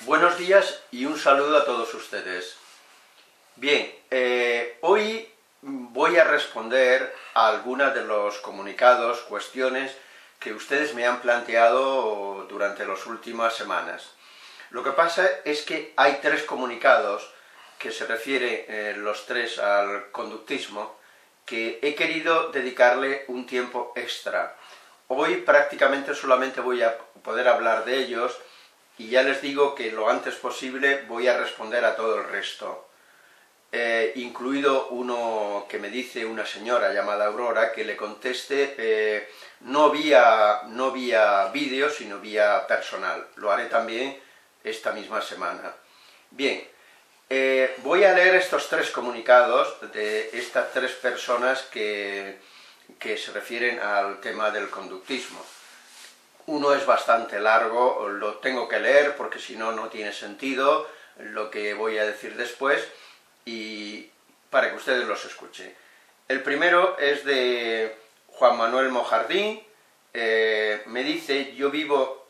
Buenos días y un saludo a todos ustedes. Bien, hoy voy a responder a algunas de los comunicados, cuestiones que ustedes me han planteado durante las últimas semanas. Lo que pasa es que hay tres comunicados que se refieren los tres al conductismo que he querido dedicarle un tiempo extra. Hoy prácticamente solamente voy a poder hablar de ellos y ya les digo que lo antes posible voy a responder a todo el resto. Incluido uno que me dice una señora llamada Aurora que le conteste no vía vídeo sino vía personal. Lo haré también esta misma semana. Bien, voy a leer estos tres comunicados de estas tres personas que se refieren al tema del conductismo. Uno es bastante largo, lo tengo que leer porque si no, no tiene sentido lo que voy a decir después y para que ustedes los escuchen. El primero es de Juan Manuel Mojardín, me dice, yo vivo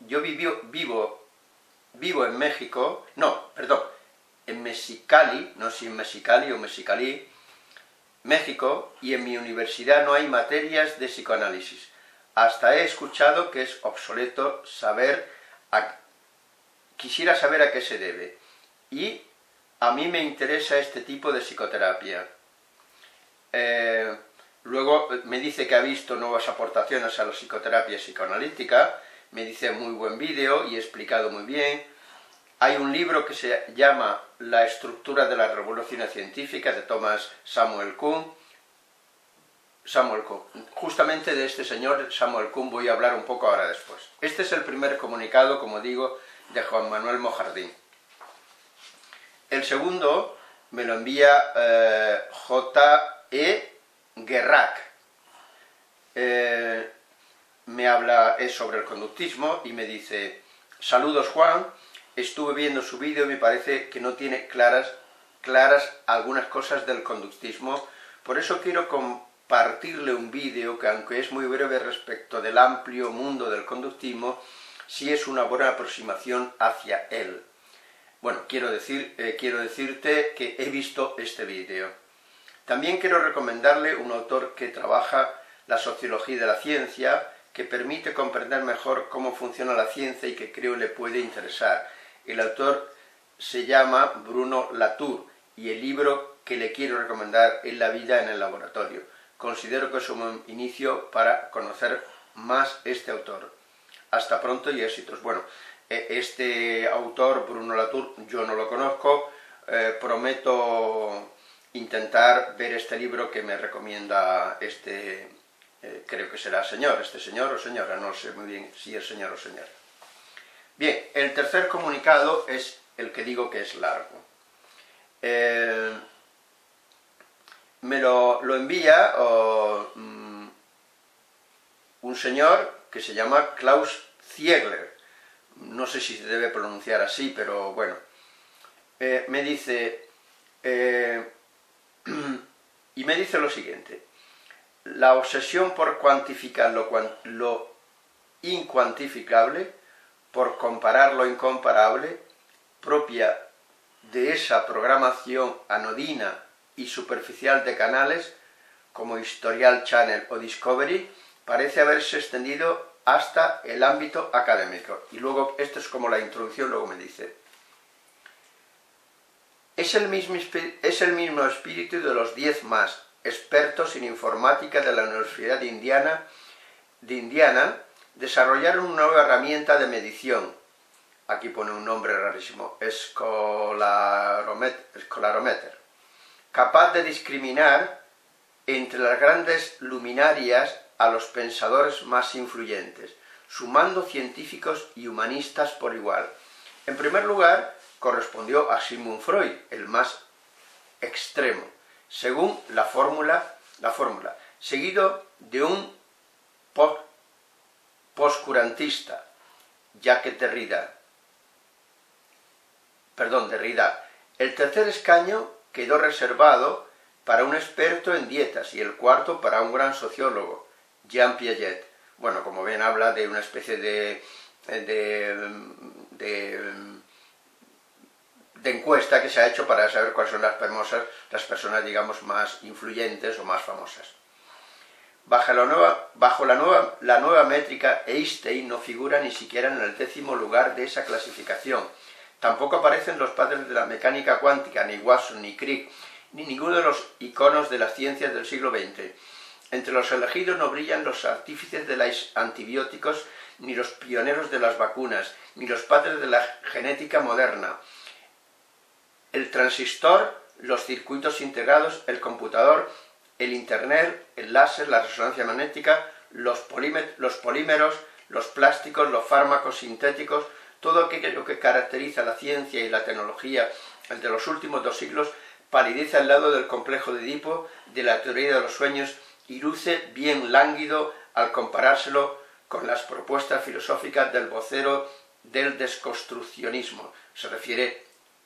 en México, en Mexicali, no sé si en Mexicali o Mexicali, México, y en mi universidad no hay materias de psicoanálisis. Hasta he escuchado que es obsoleto quisiera saber a qué se debe. Y a mí me interesa este tipo de psicoterapia. Luego me dice que ha visto nuevas aportaciones a la psicoterapia psicoanalítica, me dice muy buen vídeo y explicado muy bien. Hay un libro que se llama La estructura de la revolución científica de Thomas Samuel Kuhn. Justamente de este señor Samuel Kuhn voy a hablar un poco ahora después. Este es el primer comunicado, como digo, de Juan Manuel Mojardín. El segundo me lo envía J.E. Guerrac. Me habla sobre el conductismo y me dice: saludos Juan, estuve viendo su vídeo y me parece que no tiene claras algunas cosas del conductismo, por eso quiero compartirle un vídeo que, aunque es muy breve respecto del amplio mundo del conductismo, sí es una buena aproximación hacia él. Bueno, quiero decirte que he visto este vídeo. También quiero recomendarle un autor que trabaja la sociología de la ciencia, que permite comprender mejor cómo funciona la ciencia y que creo le puede interesar. El autor se llama Bruno Latour y el libro que le quiero recomendar es La vida en el laboratorio. Considero que es un buen inicio para conocer más este autor. Hasta pronto y éxitos. Bueno, este autor, Bruno Latour, yo no lo conozco, prometo intentar ver este libro que me recomienda creo que será este señor o señora, no sé muy bien si es señor o señora. Bien, el tercer comunicado es el que digo que es largo. Me lo envía un señor que se llama Klaus Ziegler. No sé si se debe pronunciar así, pero bueno. Me dice lo siguiente: la obsesión por cuantificar lo incuantificable, por comparar lo incomparable, propia de esa programación anodina y superficial de canales como Historial Channel o Discovery, parece haberse extendido hasta el ámbito académico. Y luego, esto es como la introducción, luego me dice: es el mismo espíritu de los 10 más expertos en informática de la Universidad de Indiana, desarrollaron una nueva herramienta de medición. Aquí pone un nombre rarísimo, Scolarometer, capaz de discriminar entre las grandes luminarias a los pensadores más influyentes, sumando científicos y humanistas por igual. En primer lugar, correspondió a Sigmund Freud, el más extremo, según la fórmula, seguido de un poscurantista, Jacques Derrida. El tercer escaño quedó reservado para un experto en dietas y el cuarto para un gran sociólogo, Jean Piaget. Bueno, como ven, habla de una especie de de encuesta que se ha hecho para saber cuáles son las personas, digamos, más influyentes o más famosas. Bajo la nueva métrica, Einstein no figura ni siquiera en el 10º lugar de esa clasificación. Tampoco aparecen los padres de la mecánica cuántica, ni Watson, ni Crick, ni ninguno de los iconos de las ciencias del siglo XX. Entre los elegidos no brillan los artífices de los antibióticos, ni los pioneros de las vacunas, ni los padres de la genética moderna. El transistor, los circuitos integrados, el computador, el internet, el láser, la resonancia magnética, los polímeros, los plásticos, los fármacos sintéticos, todo aquello que caracteriza la ciencia y la tecnología de los últimos 2 siglos, palidece al lado del complejo de Edipo, de la teoría de los sueños, y luce bien lánguido al comparárselo con las propuestas filosóficas del vocero del desconstruccionismo. Se refiere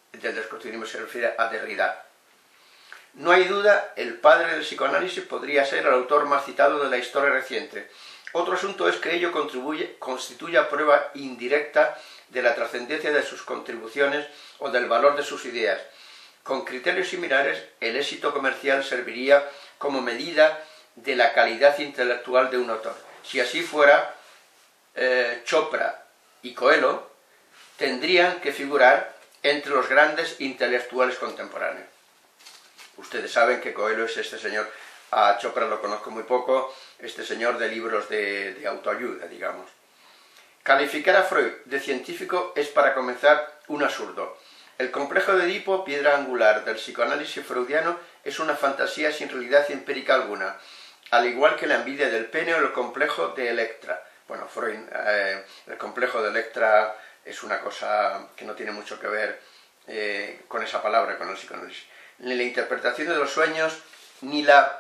a Derrida. No hay duda, el padre del psicoanálisis podría ser el autor más citado de la historia reciente. Otro asunto es que ello constituya prueba indirecta de la trascendencia de sus contribuciones o del valor de sus ideas. Con criterios similares, el éxito comercial serviría como medida de la calidad intelectual de un autor. Si así fuera, Chopra y Coelho tendrían que figurar entre los grandes intelectuales contemporáneos. Ustedes saben que Coelho es este señor, a Chopra lo conozco muy poco, este señor de libros de autoayuda, digamos. Calificar a Freud de científico es, para comenzar, un absurdo. El complejo de Edipo, piedra angular del psicoanálisis freudiano, es una fantasía sin realidad empírica alguna, al igual que la envidia del pene o el complejo de Electra. Bueno, Freud, el complejo de Electra es una cosa que no tiene mucho que ver con esa palabra, con el psicoanálisis. Ni la interpretación de los sueños, ni la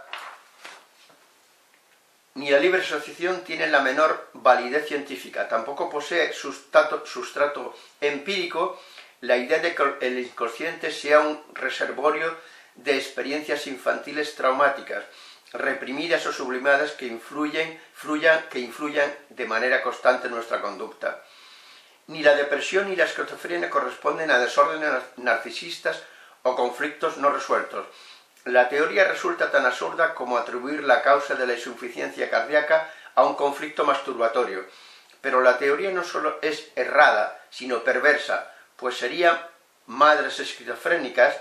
libre asociación tienen la menor validez científica. Tampoco posee sustrato empírico la idea de que el inconsciente sea un reservorio de experiencias infantiles traumáticas, reprimidas o sublimadas que influyan de manera constante en nuestra conducta. Ni la depresión ni la esquizofrenia corresponden a desórdenes narcisistas o conflictos no resueltos. La teoría resulta tan absurda como atribuir la causa de la insuficiencia cardíaca a un conflicto masturbatorio. Pero la teoría no solo es errada, sino perversa, pues serían madres esquizofrénicas,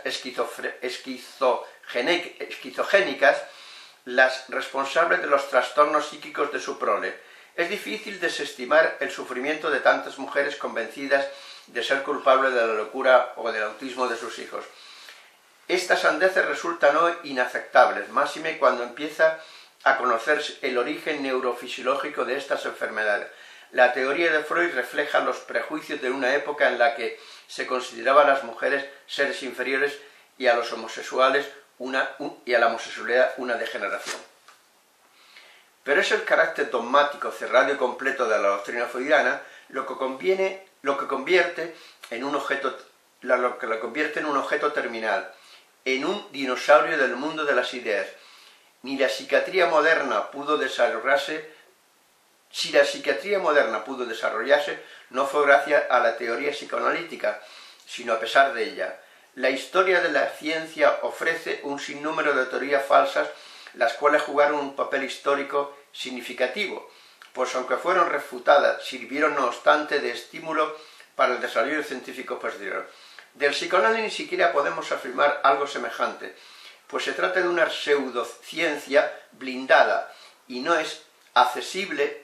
esquizogénicas, las responsables de los trastornos psíquicos de su prole. Es difícil desestimar el sufrimiento de tantas mujeres convencidas de ser culpables de la locura o del autismo de sus hijos. Estas sandeces resultan hoy inaceptables, máxime cuando empieza a conocerse el origen neurofisiológico de estas enfermedades. La teoría de Freud refleja los prejuicios de una época en la que se consideraban a las mujeres seres inferiores y a los homosexuales y a la homosexualidad una degeneración. Pero es el carácter dogmático, cerrado y completo de la doctrina freudiana lo que lo convierte en un objeto terminal, en un dinosaurio del mundo de las ideas. Ni la psiquiatría moderna pudo desarrollarse. Si la psiquiatría moderna pudo desarrollarse, no fue gracias a la teoría psicoanalítica, sino a pesar de ella. La historia de la ciencia ofrece un sinnúmero de teorías falsas, las cuales jugaron un papel histórico significativo, pues aunque fueron refutadas, sirvieron no obstante de estímulo para el desarrollo científico posterior. Del psicoanálisis ni siquiera podemos afirmar algo semejante, pues se trata de una pseudociencia blindada y no es accesible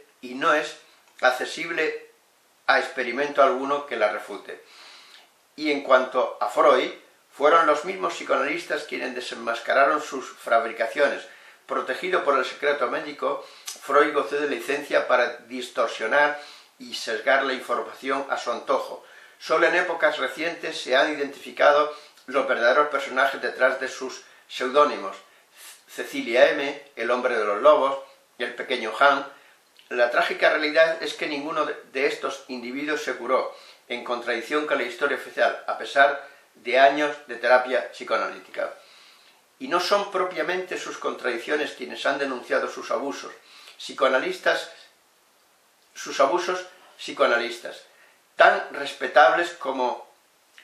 a experimento alguno que la refute. Y en cuanto a Freud, fueron los mismos psicoanalistas quienes desenmascararon sus fabricaciones. Protegido por el secreto médico, Freud gozó de licencia para distorsionar y sesgar la información a su antojo. Solo en épocas recientes se han identificado los verdaderos personajes detrás de sus seudónimos. Cecilia M., el hombre de los lobos, el pequeño Han. La trágica realidad es que ninguno de estos individuos se curó, en contradicción con la historia oficial, a pesar de años de terapia psicoanalítica. Y no son propiamente sus contradicciones quienes han denunciado sus abusos psicoanalistas, tan respetables como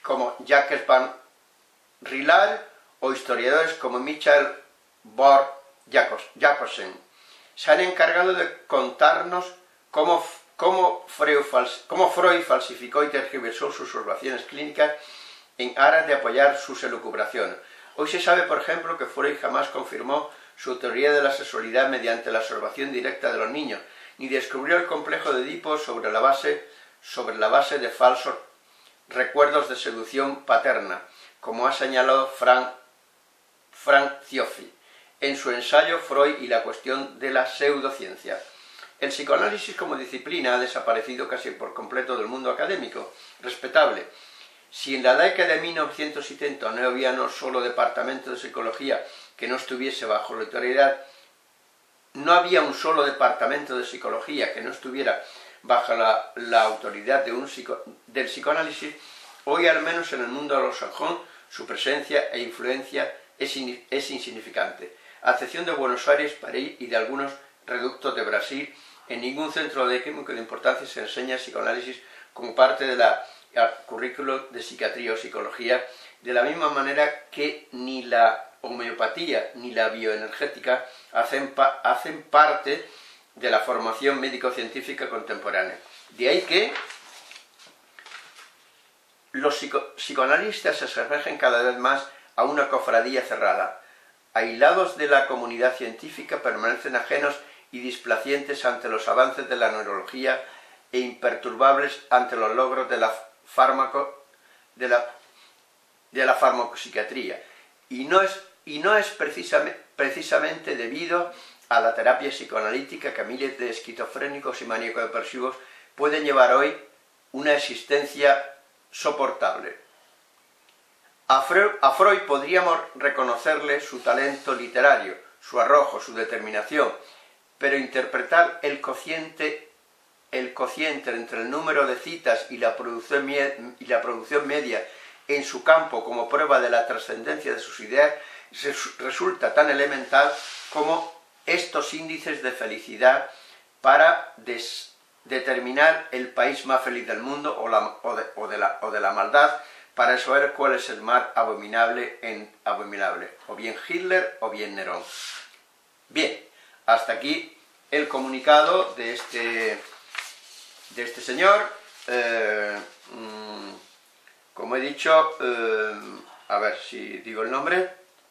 como Jacques Van Rillard o historiadores como Michael Bor Jacobsen se han encargado de contarnos cómo Freud falsificó y tergiversó sus observaciones clínicas en aras de apoyar sus elucubraciones. Hoy se sabe, por ejemplo, que Freud jamás confirmó su teoría de la sexualidad mediante la observación directa de los niños, ni descubrió el complejo de Edipo sobre la base de falsos recuerdos de seducción paterna, como ha señalado Frank Zioffre en su ensayo Freud y la cuestión de la pseudociencia. El psicoanálisis como disciplina ha desaparecido casi por completo del mundo académico, respetable. Si en la década de 1970 no había no solo departamento de psicología que no estuviese bajo la autoridad, no había un solo departamento de psicología que no estuviera bajo la autoridad del psicoanálisis, hoy al menos en el mundo anglosajón su presencia e influencia es insignificante. A excepción de Buenos Aires, París y de algunos reductos de Brasil, en ningún centro académico de importancia se enseña psicoanálisis como parte de la currículo de psiquiatría o psicología, de la misma manera que ni la homeopatía ni la bioenergética hacen parte de la formación médico-científica contemporánea. De ahí que los psicoanalistas se asemejen cada vez más a una cofradía cerrada. Aislados de la comunidad científica, permanecen ajenos y displacientes ante los avances de la neurología e imperturbables ante los logros de la farmacopsiquiatría. Y no es precisamente debido a la terapia psicoanalítica que miles de esquizofrénicos y maníaco-depresivos pueden llevar hoy una existencia soportable. A Freud podríamos reconocerle su talento literario, su arrojo, su determinación, pero interpretar el cociente entre el número de citas y la producción media en su campo como prueba de la trascendencia de sus ideas resulta tan elemental como estos índices de felicidad para determinar el país más feliz del mundo o de la maldad, para saber cuál es el mal abominable, o bien Hitler o bien Nerón. Bien, hasta aquí el comunicado de este señor. Como he dicho, a ver si digo el nombre,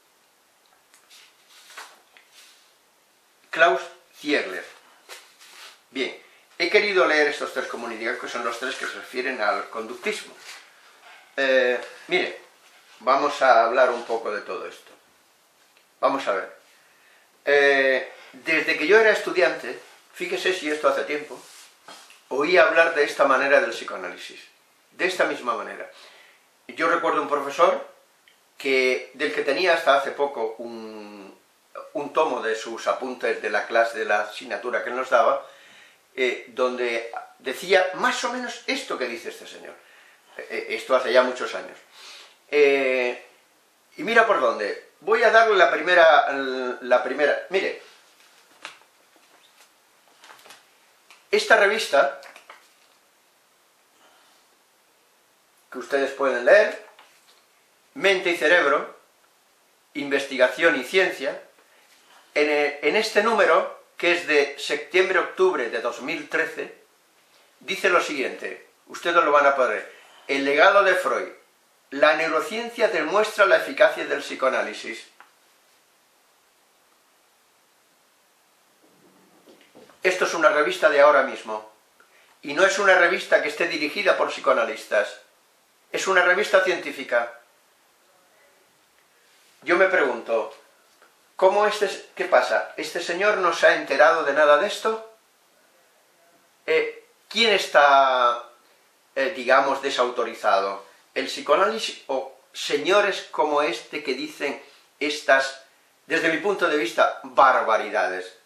Klaus Ziegler. Bien, he querido leer estos tres comunicados, que son los tres que se refieren al conductismo. Mire, vamos a hablar un poco de todo esto. Vamos a ver. Desde que yo era estudiante, fíjese si esto hace tiempo, oí hablar de esta manera del psicoanálisis, de esta misma manera. Yo recuerdo un profesor del que tenía hasta hace poco un tomo de sus apuntes de la clase, de la asignatura que él nos daba, donde decía más o menos esto que dice este señor. Esto hace ya muchos años. Y mira por dónde. Voy a darle la primera. Mire, esta revista, que ustedes pueden leer, Mente y Cerebro, Investigación y Ciencia, en este número, que es de septiembre-octubre de 2013, dice lo siguiente, ustedes lo van a poder ver. El legado de Freud. La neurociencia demuestra la eficacia del psicoanálisis. Esto es una revista de ahora mismo. Y no es una revista que esté dirigida por psicoanalistas. Es una revista científica. Yo me pregunto, ¿qué pasa? ¿Este señor no se ha enterado de nada de esto? ¿Quién está, digamos, desautorizado? ¿El psicoanálisis o señores como este que dicen estas, desde mi punto de vista, barbaridades?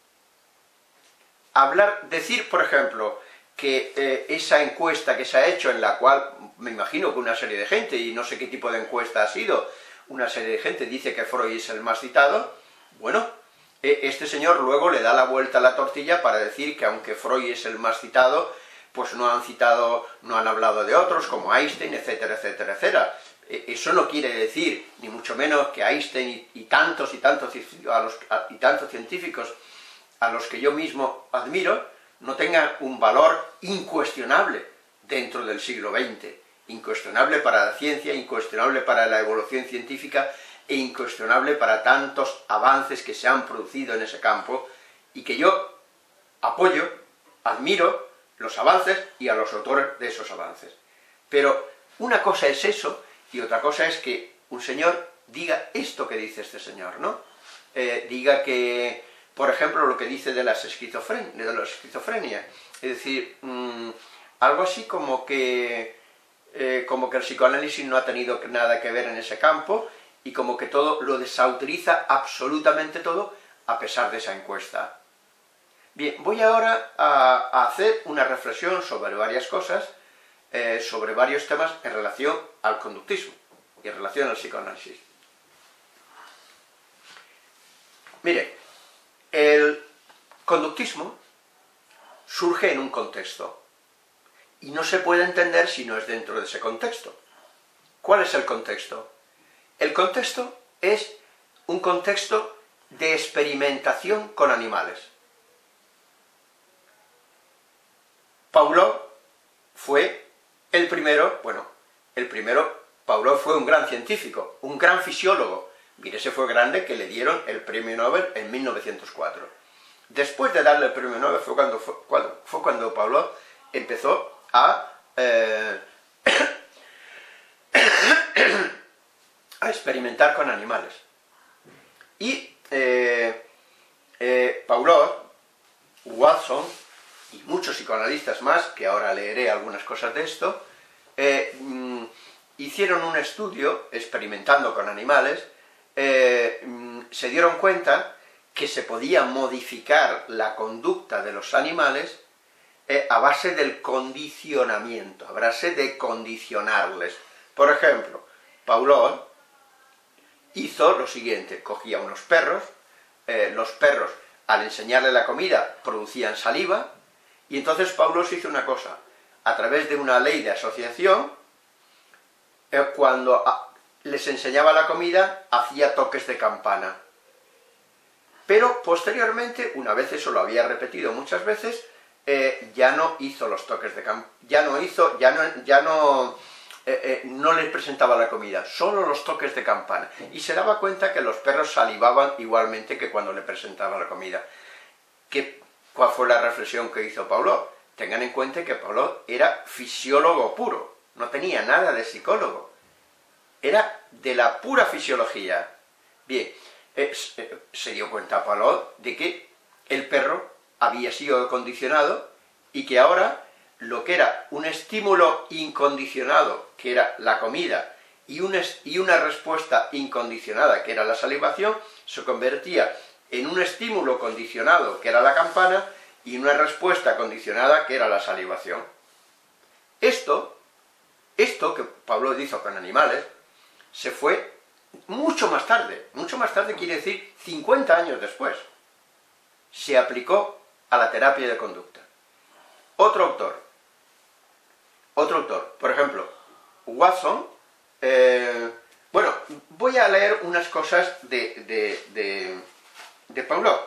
Decir, por ejemplo, que esa encuesta que se ha hecho, en la cual me imagino que una serie de gente, y no sé qué tipo de encuesta ha sido, una serie de gente dice que Freud es el más citado, bueno, este señor luego le da la vuelta a la tortilla para decir que aunque Freud es el más citado, pues no han citado, no han hablado de otros, como Einstein, etcétera, etcétera, etcétera. Eso no quiere decir, ni mucho menos, que Einstein y tantos científicos a los que yo mismo admiro, no tengan un valor incuestionable dentro del siglo XX, incuestionable para la ciencia, incuestionable para la evolución científica e incuestionable para tantos avances que se han producido en ese campo y que yo apoyo, admiro los avances y a los autores de esos avances. Pero una cosa es eso y otra cosa es que un señor diga esto que dice este señor, ¿no? Diga que, por ejemplo, lo que dice de la esquizofrenia, es decir, algo así como que el psicoanálisis no ha tenido nada que ver en ese campo y como que todo lo desautoriza absolutamente todo a pesar de esa encuesta. Bien, voy ahora a hacer una reflexión sobre varias cosas, sobre varios temas en relación al conductismo y en relación al psicoanálisis. Mire, el conductismo surge en un contexto y no se puede entender si no es dentro de ese contexto. ¿Cuál es el contexto? El contexto es un contexto de experimentación con animales. Pavlov fue el primero, Pavlov fue un gran científico, un gran fisiólogo. Mire, ese fue grande que le dieron el premio Nobel en 1904. Después de darle el premio Nobel fue cuando Pavlov empezó a experimentar con animales. Y Pavlov, Watson y muchos psicoanalistas más, que ahora leeré algunas cosas de esto, hicieron un estudio experimentando con animales, se dieron cuenta que se podía modificar la conducta de los animales a base del condicionamiento, a base de condicionarles. Por ejemplo, Pavlov hizo lo siguiente: cogía unos perros, los perros al enseñarle la comida producían saliva, y entonces Pavlov hizo una cosa, a través de una ley de asociación, cuando les enseñaba la comida, hacía toques de campana. Pero posteriormente, una vez eso lo había repetido muchas veces, ya no hizo los toques de campana, no les presentaba la comida, solo los toques de campana. Y se daba cuenta que los perros salivaban igualmente que cuando le presentaba la comida. ¿Cuál fue la reflexión que hizo Pavlov? Tengan en cuenta que Pavlov era fisiólogo puro, no tenía nada de psicólogo. Era de la pura fisiología. Bien, se dio cuenta Pavlov de que el perro había sido condicionado y que ahora lo que era un estímulo incondicionado, que era la comida, y una respuesta incondicionada, que era la salivación, se convertía en un estímulo condicionado, que era la campana, y una respuesta condicionada, que era la salivación. Esto que Pavlov hizo con animales, se fue mucho más tarde quiere decir 50 años después, se aplicó a la terapia de conducta. Otro autor, por ejemplo, Watson, voy a leer unas cosas de Pavlov.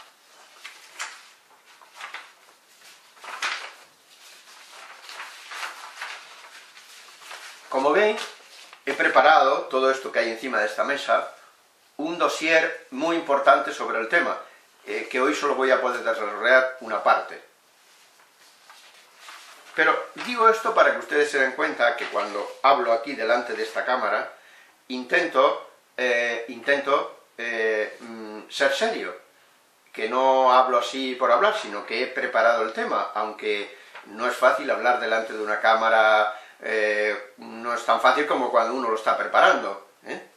Como ven, he preparado todo esto que hay encima de esta mesa, un dossier muy importante sobre el tema, que hoy solo voy a poder desarrollar una parte. Pero digo esto para que ustedes se den cuenta que cuando hablo aquí delante de esta cámara, intento ser serio, que no hablo así por hablar, sino que he preparado el tema, aunque no es fácil hablar delante de una cámara, no es tan fácil como cuando uno lo está preparando, ¿eh?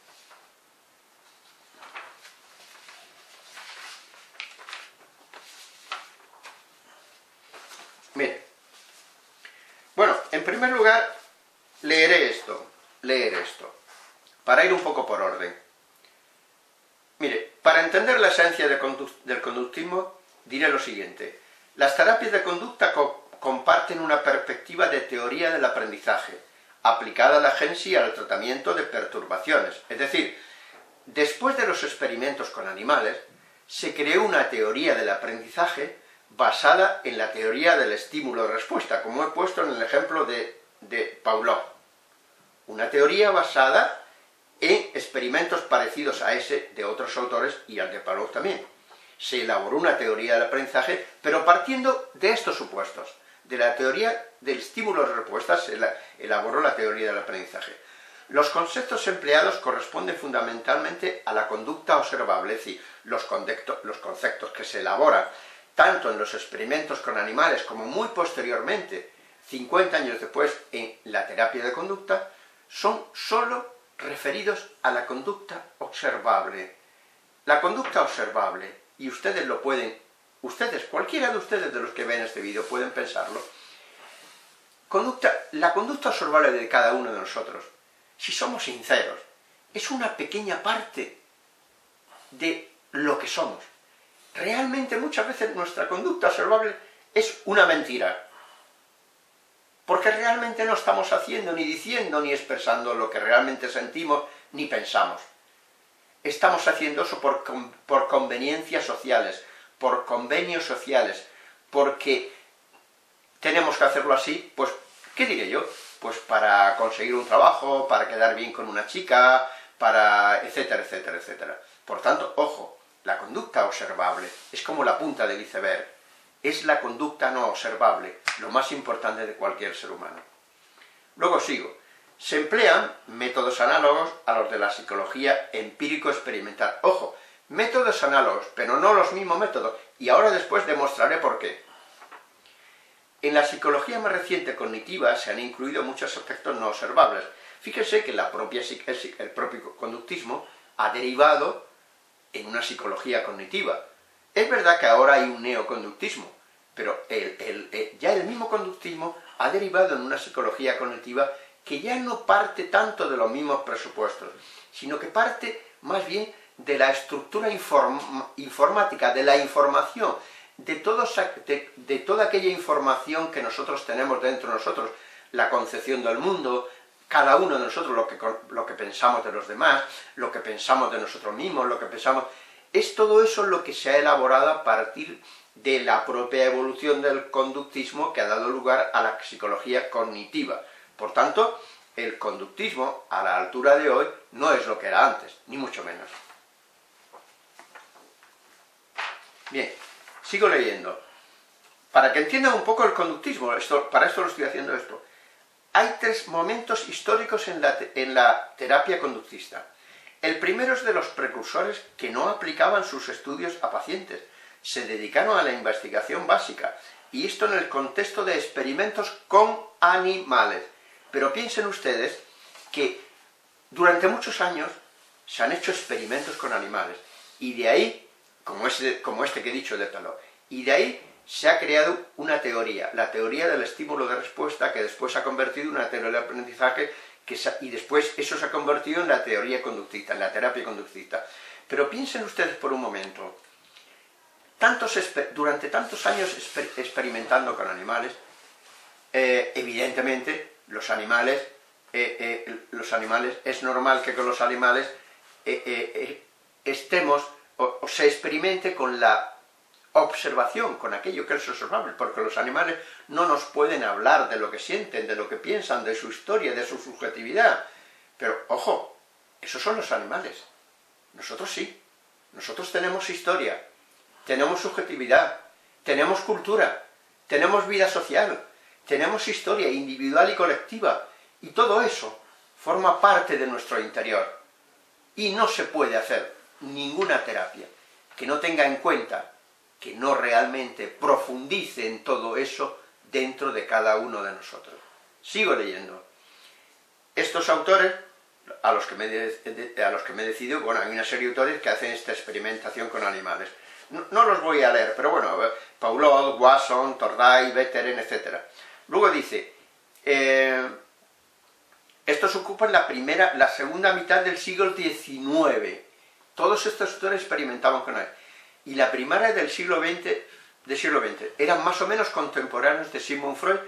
Mire, bueno, en primer lugar, leer esto, para ir un poco por orden. Mire, para entender la esencia del conductismo, diré lo siguiente: las terapias de conducta comparten una perspectiva de teoría del aprendizaje, aplicada a la agencia y al tratamiento de perturbaciones. Es decir, después de los experimentos con animales, se creó una teoría del aprendizaje basada en la teoría del estímulo-respuesta, como he puesto en el ejemplo de Pavlov. Una teoría basada en experimentos parecidos a ese de otros autores y al de Pavlov también. Se elaboró una teoría del aprendizaje, pero partiendo de estos supuestos. De la teoría del estímulo-respuesta se elaboró la teoría del aprendizaje. Los conceptos empleados corresponden fundamentalmente a la conducta observable, es decir, los conceptos que se elaboran tanto en los experimentos con animales como muy posteriormente, 50 años después, en la terapia de conducta, son sólo referidos a la conducta observable. La conducta observable, y ustedes lo pueden, cualquiera de ustedes de los que ven este vídeo pueden pensarlo, la conducta observable de cada uno de nosotros, si somos sinceros, es una pequeña parte de lo que somos. Realmente muchas veces nuestra conducta observable es una mentira, porque realmente no estamos haciendo, ni diciendo, ni expresando lo que realmente sentimos, ni pensamos. Estamos haciendo eso por conveniencias sociales, por convenios sociales, porque tenemos que hacerlo así, pues, ¿qué diré yo? Pues para conseguir un trabajo, para quedar bien con una chica, para etcétera, etcétera, etcétera. Por tanto, ojo, la conducta observable es como la punta del iceberg, es la conducta no observable, lo más importante de cualquier ser humano. Luego sigo. Se emplean métodos análogos a los de la psicología empírico-experimental. Ojo, métodos análogos, pero no los mismos métodos, y ahora después demostraré por qué. En la psicología más reciente cognitiva se han incluido muchos aspectos no observables. Fíjense que el propio conductismo ha derivado en una psicología cognitiva. Es verdad que ahora hay un neoconductismo, pero ya el mismo conductismo ha derivado en una psicología cognitiva que ya no parte tanto de los mismos presupuestos, sino que parte más bien de la estructura informática, de la información, de toda aquella información que nosotros tenemos dentro de nosotros, la concepción del mundo, cada uno de nosotros lo que pensamos de los demás, lo que pensamos de nosotros mismos, lo que pensamos... Es todo eso lo que se ha elaborado a partir de la propia evolución del conductismo que ha dado lugar a la psicología cognitiva. Por tanto, el conductismo, a la altura de hoy, no es lo que era antes, ni mucho menos. Bien, sigo leyendo. Para que entiendan un poco el conductismo, para esto lo estoy haciendo esto. Hay 3 momentos históricos en la terapia conductista. El primero es de los precursores que no aplicaban sus estudios a pacientes, se dedicaron a la investigación básica, y esto en el contexto de experimentos con animales. Pero piensen ustedes que durante muchos años se han hecho experimentos con animales, y de ahí, como este que he dicho de Pavlov, y de ahí se ha creado una teoría, la teoría del estímulo de respuesta, que después se ha convertido en una teoría del aprendizaje, y después eso se ha convertido en la teoría conductista, en la terapia conductista. Pero piensen ustedes por un momento, durante tantos años experimentando con animales, evidentemente los animales, es normal que con los animales se experimente con la observación, con aquello que es observable, porque los animales no nos pueden hablar de lo que sienten, de lo que piensan, de su historia, de su subjetividad. Pero, ojo, esos son los animales. Nosotros sí. Nosotros tenemos historia, tenemos subjetividad, tenemos cultura, tenemos vida social, tenemos historia individual y colectiva, y todo eso forma parte de nuestro interior. Y no se puede hacer ninguna terapia que no tenga en cuenta, que no realmente profundice en todo eso dentro de cada uno de nosotros. Sigo leyendo. Estos autores, a los que me he decidido, bueno, hay una serie de autores que hacen esta experimentación con animales. No los voy a leer, pero bueno, Pavlov, Wasson, Torday, Vetteren, etc. Luego dice, estos ocupan la segunda mitad del siglo XIX. Todos estos autores experimentaban con él. Y la primera del siglo XX del siglo XX. Eran más o menos contemporáneos de Sigmund Freud.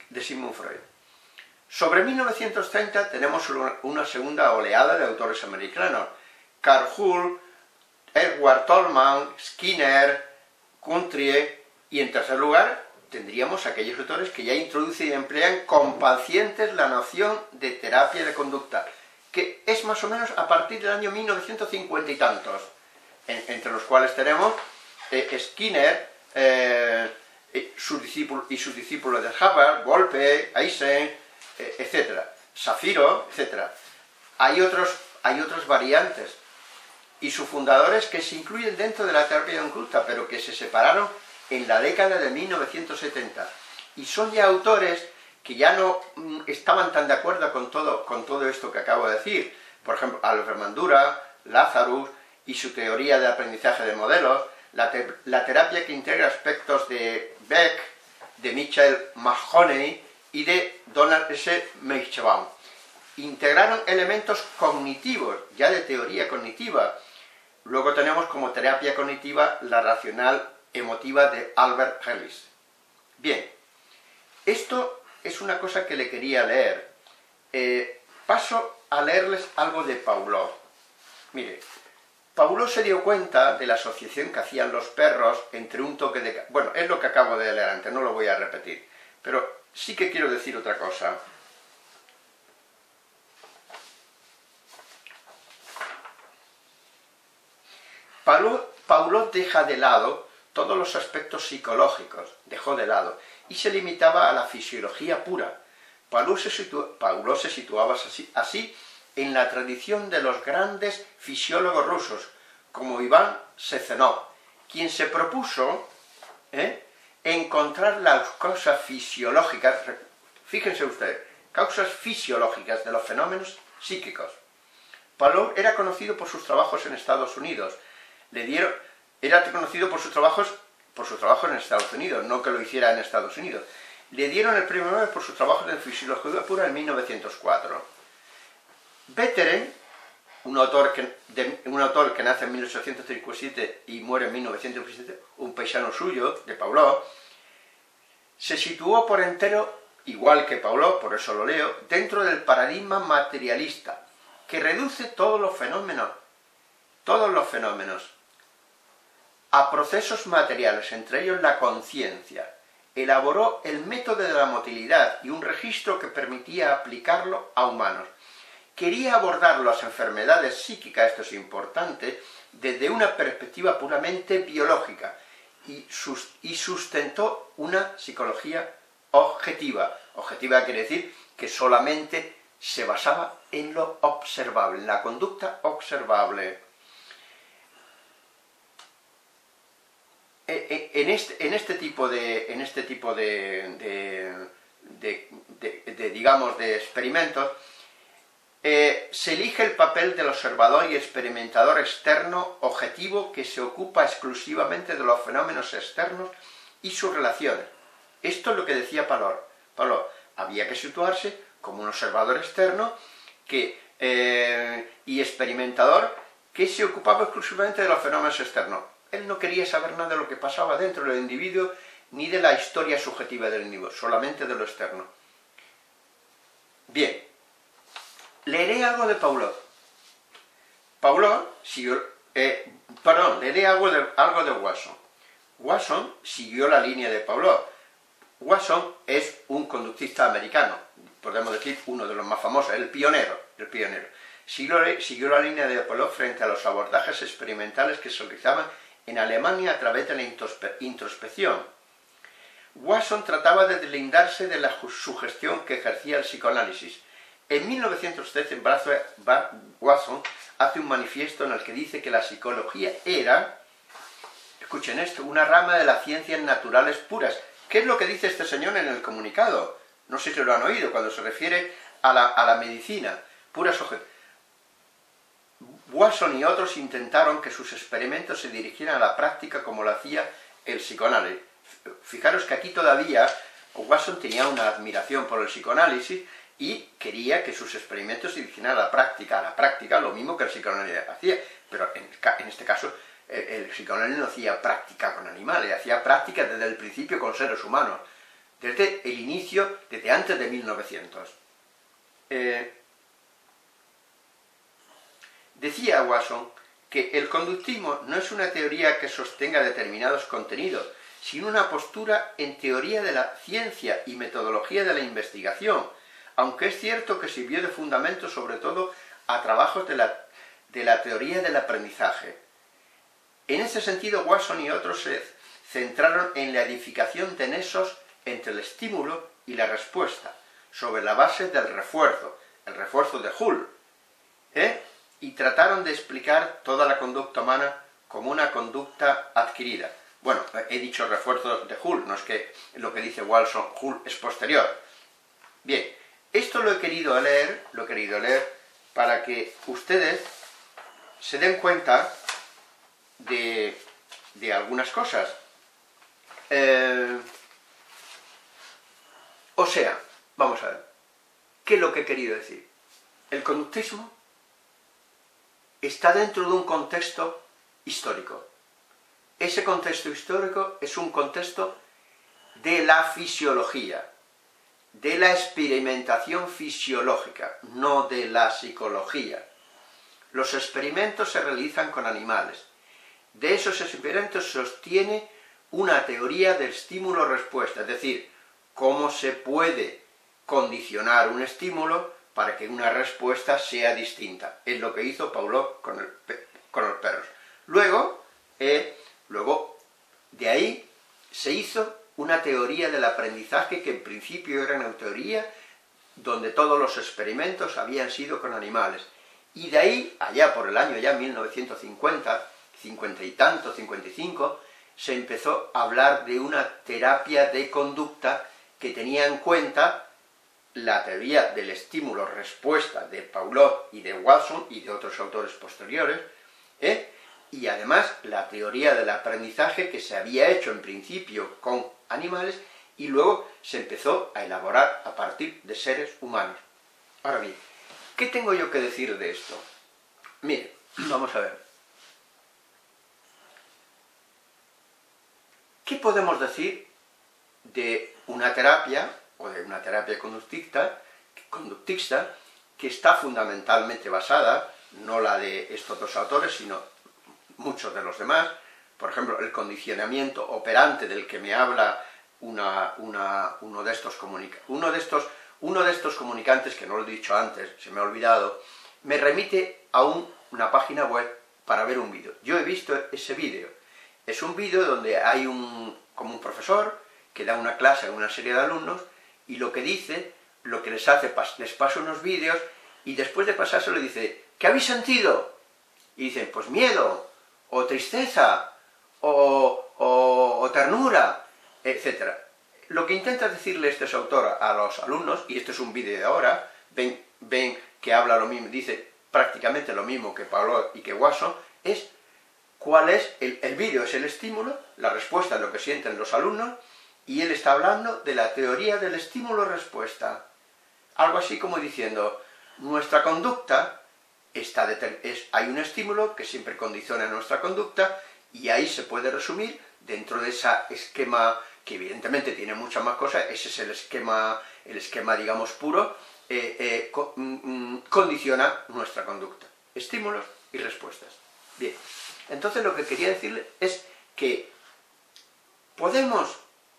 Sobre 1930 tenemos una segunda oleada de autores americanos. Carl Hull, Edward Tolman, Skinner, Guthrie, y en tercer lugar tendríamos aquellos autores que ya introducen y emplean con pacientes la noción de terapia de conducta, que es más o menos a partir del año 1950 y tantos, entre los cuales tenemos Skinner, sus discípulos de Hubbard, Wolpe, Eisen, etc. Safiro, etc. Hay otras variantes, y sus fundadores que se incluyen dentro de la terapia de conducta, pero que se separaron en la década de 1970. Y son ya autores que ya no estaban tan de acuerdo con todo esto que acabo de decir. Por ejemplo, Albert Bandura, Lazarus y su teoría de aprendizaje de modelos, la terapia que integra aspectos de Beck, de Michael Mahoney y de Donald S. Meichelbaum. Integraron elementos cognitivos, ya de teoría cognitiva. Luego tenemos como terapia cognitiva la racional emotiva de Albert Ellis. Bien, esto es una cosa que le quería leer. Paso a leerles algo de Pavlov. Mire, Pavlov se dio cuenta de la asociación que hacían los perros entre un toque de... Bueno, es lo que acabo de leer antes, no lo voy a repetir, pero sí que quiero decir otra cosa. Pavlov deja de lado todos los aspectos psicológicos, dejó de lado, y se limitaba a la fisiología pura. Pavlov se situaba así en la tradición de los grandes fisiólogos rusos, como Iván Sezenov, quien se propuso encontrar las causas fisiológicas, fíjense ustedes, causas fisiológicas de los fenómenos psíquicos. Pavlov era conocido por sus trabajos en Estados Unidos. Era conocido por sus trabajos en Estados Unidos, no que lo hiciera en Estados Unidos. Le dieron el premio Nobel por sus trabajos de fisiología pura en 1904. Betteren, un autor que nace en 1857 y muere en 1957, un paisano suyo, de Pavlov, se situó por entero, igual que Pavlov, por eso lo leo, dentro del paradigma materialista, que reduce todos los fenómenos, a procesos materiales, entre ellos la conciencia. Elaboró el método de la motilidad y un registro que permitía aplicarlo a humanos. Quería abordar las enfermedades psíquicas, esto es importante, desde una perspectiva puramente biológica y sustentó una psicología objetiva. Objetiva quiere decir que solamente se basaba en lo observable, en la conducta observable. En este tipo de experimentos se elige el papel del observador y experimentador externo objetivo que se ocupa exclusivamente de los fenómenos externos y sus relaciones. Esto es lo que decía Pavlov. Había que situarse como un observador externo y experimentador que se ocupaba exclusivamente de los fenómenos externos. Él no quería saber nada de lo que pasaba dentro del individuo, ni de la historia subjetiva del individuo, solamente de lo externo. Bien, leeré algo de Pavlov. Leeré algo de Watson. Watson siguió la línea de Pavlov. Watson es un conductista americano, podemos decir uno de los más famosos, el pionero. Siguió la línea de Pavlov frente a los abordajes experimentales que se realizaban en Alemania a través de la introspección. Watson trataba de deslindarse de la sugestión que ejercía el psicoanálisis. En 1913, Watson hace un manifiesto en el que dice que la psicología era, escuchen esto, una rama de las ciencias naturales puras. ¿Qué es lo que dice este señor en el comunicado? No sé si lo han oído, cuando se refiere a la medicina, puras objetos. Watson y otros intentaron que sus experimentos se dirigieran a la práctica como lo hacía el psicoanálisis. Fijaros que aquí todavía Watson tenía una admiración por el psicoanálisis y quería que sus experimentos se dirigieran a la práctica, lo mismo que el psicoanálisis hacía, pero en este caso el psicoanálisis no hacía práctica con animales, hacía práctica desde el principio con seres humanos, desde el inicio, desde antes de 1900. Decía Watson que el conductismo no es una teoría que sostenga determinados contenidos, sino una postura en teoría de la ciencia y metodología de la investigación, aunque es cierto que sirvió de fundamento sobre todo a trabajos de la teoría del aprendizaje. En ese sentido, Watson y otros se centraron en la edificación de nexos entre el estímulo y la respuesta, sobre la base del refuerzo, el refuerzo de Hull, y trataron de explicar toda la conducta humana como una conducta adquirida. Bueno, he dicho refuerzo de Hull, no es que lo que dice Watson, Hull es posterior. Bien, esto lo he querido leer para que ustedes se den cuenta de algunas cosas. O sea, vamos a ver, ¿qué es lo que he querido decir? El conductismo está dentro de un contexto histórico. Ese contexto histórico es un contexto de la fisiología, de la experimentación fisiológica, no de la psicología. Los experimentos se realizan con animales. De esos experimentos se sostiene una teoría del estímulo-respuesta, es decir, cómo se puede condicionar un estímulo para que una respuesta sea distinta. Es lo que hizo Pavlov con los perros. Luego, de ahí se hizo una teoría del aprendizaje que en principio era una teoría donde todos los experimentos habían sido con animales. Y de ahí, allá por el año ya 1950, 50 y tanto, 55, se empezó a hablar de una terapia de conducta que tenía en cuenta la teoría del estímulo-respuesta de Pavlov y de Watson y de otros autores posteriores, y además la teoría del aprendizaje que se había hecho en principio con animales y luego se empezó a elaborar a partir de seres humanos. Ahora bien, ¿qué tengo yo que decir de esto? Mire, vamos a ver. ¿Qué podemos decir de una terapia, o de una terapia conductista, que está fundamentalmente basada, no la de estos dos autores, sino muchos de los demás, por ejemplo, el condicionamiento operante del que me habla uno de estos comunicantes, que no lo he dicho antes, se me ha olvidado, me remite a una página web para ver un vídeo. Yo he visto ese vídeo. Es un vídeo donde hay como un profesor que da una clase a una serie de alumnos y lo que dice, lo que les hace, les pasa unos vídeos y después de pasárselo le dice, ¿qué habéis sentido? Y dicen, pues miedo, o tristeza, o ternura, etc. Lo que intenta decirle este autor a los alumnos, y este es un vídeo de ahora, ven que habla lo mismo, dice prácticamente lo mismo que Pavlov y que Watson, es cuál es, el vídeo es el estímulo, la respuesta es lo que sienten los alumnos, y él está hablando de la teoría del estímulo-respuesta. Algo así como diciendo, nuestra conducta, hay un estímulo que siempre condiciona nuestra conducta, y ahí se puede resumir, dentro de ese esquema, que evidentemente tiene muchas más cosas, ese es el esquema digamos puro, condiciona nuestra conducta. Estímulos y respuestas. Bien, entonces lo que quería decirle es que podemos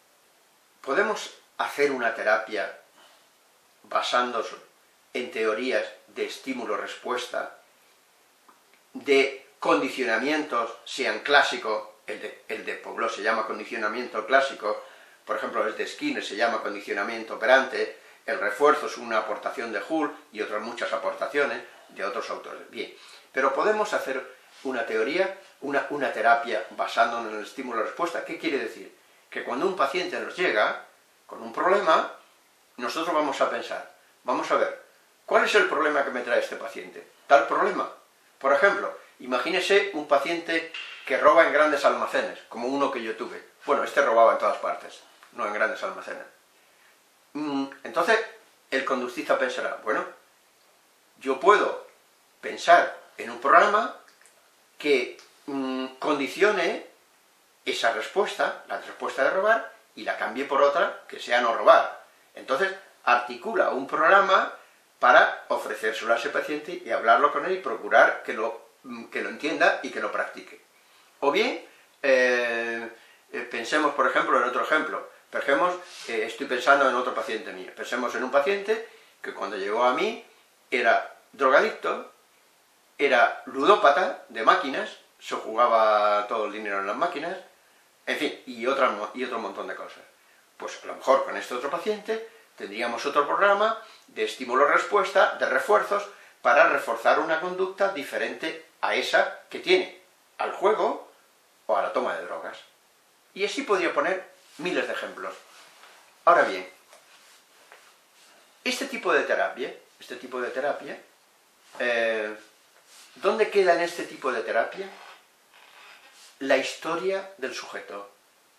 hacer una terapia basándose en teorías de estímulo-respuesta, de condicionamientos, sean clásicos, el de Pavlov se llama condicionamiento clásico, por ejemplo el de Skinner se llama condicionamiento operante, el refuerzo es una aportación de Hull y otras muchas aportaciones de otros autores. Bien, pero podemos hacer una teoría, una terapia basándonos en el estímulo-respuesta. ¿Qué quiere decir? Que cuando un paciente nos llega con un problema, nosotros vamos a pensar, vamos a ver, ¿cuál es el problema que me trae este paciente? Tal problema. Por ejemplo, imagínese un paciente que roba en grandes almacenes, como uno que yo tuve. Bueno, este robaba en todas partes, no en grandes almacenes. Entonces, el conductista pensará, bueno, yo puedo pensar en un programa que condicione esa respuesta, la respuesta de robar, y la cambie por otra que sea no robar. Entonces, articula un programa para ofrecérselo a ese paciente y hablarlo con él y procurar que lo entienda y que lo practique. O bien, pensemos, por ejemplo, en otro ejemplo. Estoy pensando en otro paciente mío. Pensemos en un paciente que cuando llegó a mí era drogadicto, era ludópata de máquinas, se jugaba todo el dinero en las máquinas, en fin, y otro montón de cosas. Pues a lo mejor con este otro paciente tendríamos otro programa de estímulo-respuesta, de refuerzos, para reforzar una conducta diferente a esa que tiene, al juego o a la toma de drogas. Y así podría poner miles de ejemplos. Ahora bien, este tipo de terapia, ¿dónde queda en este tipo de terapia la historia del sujeto?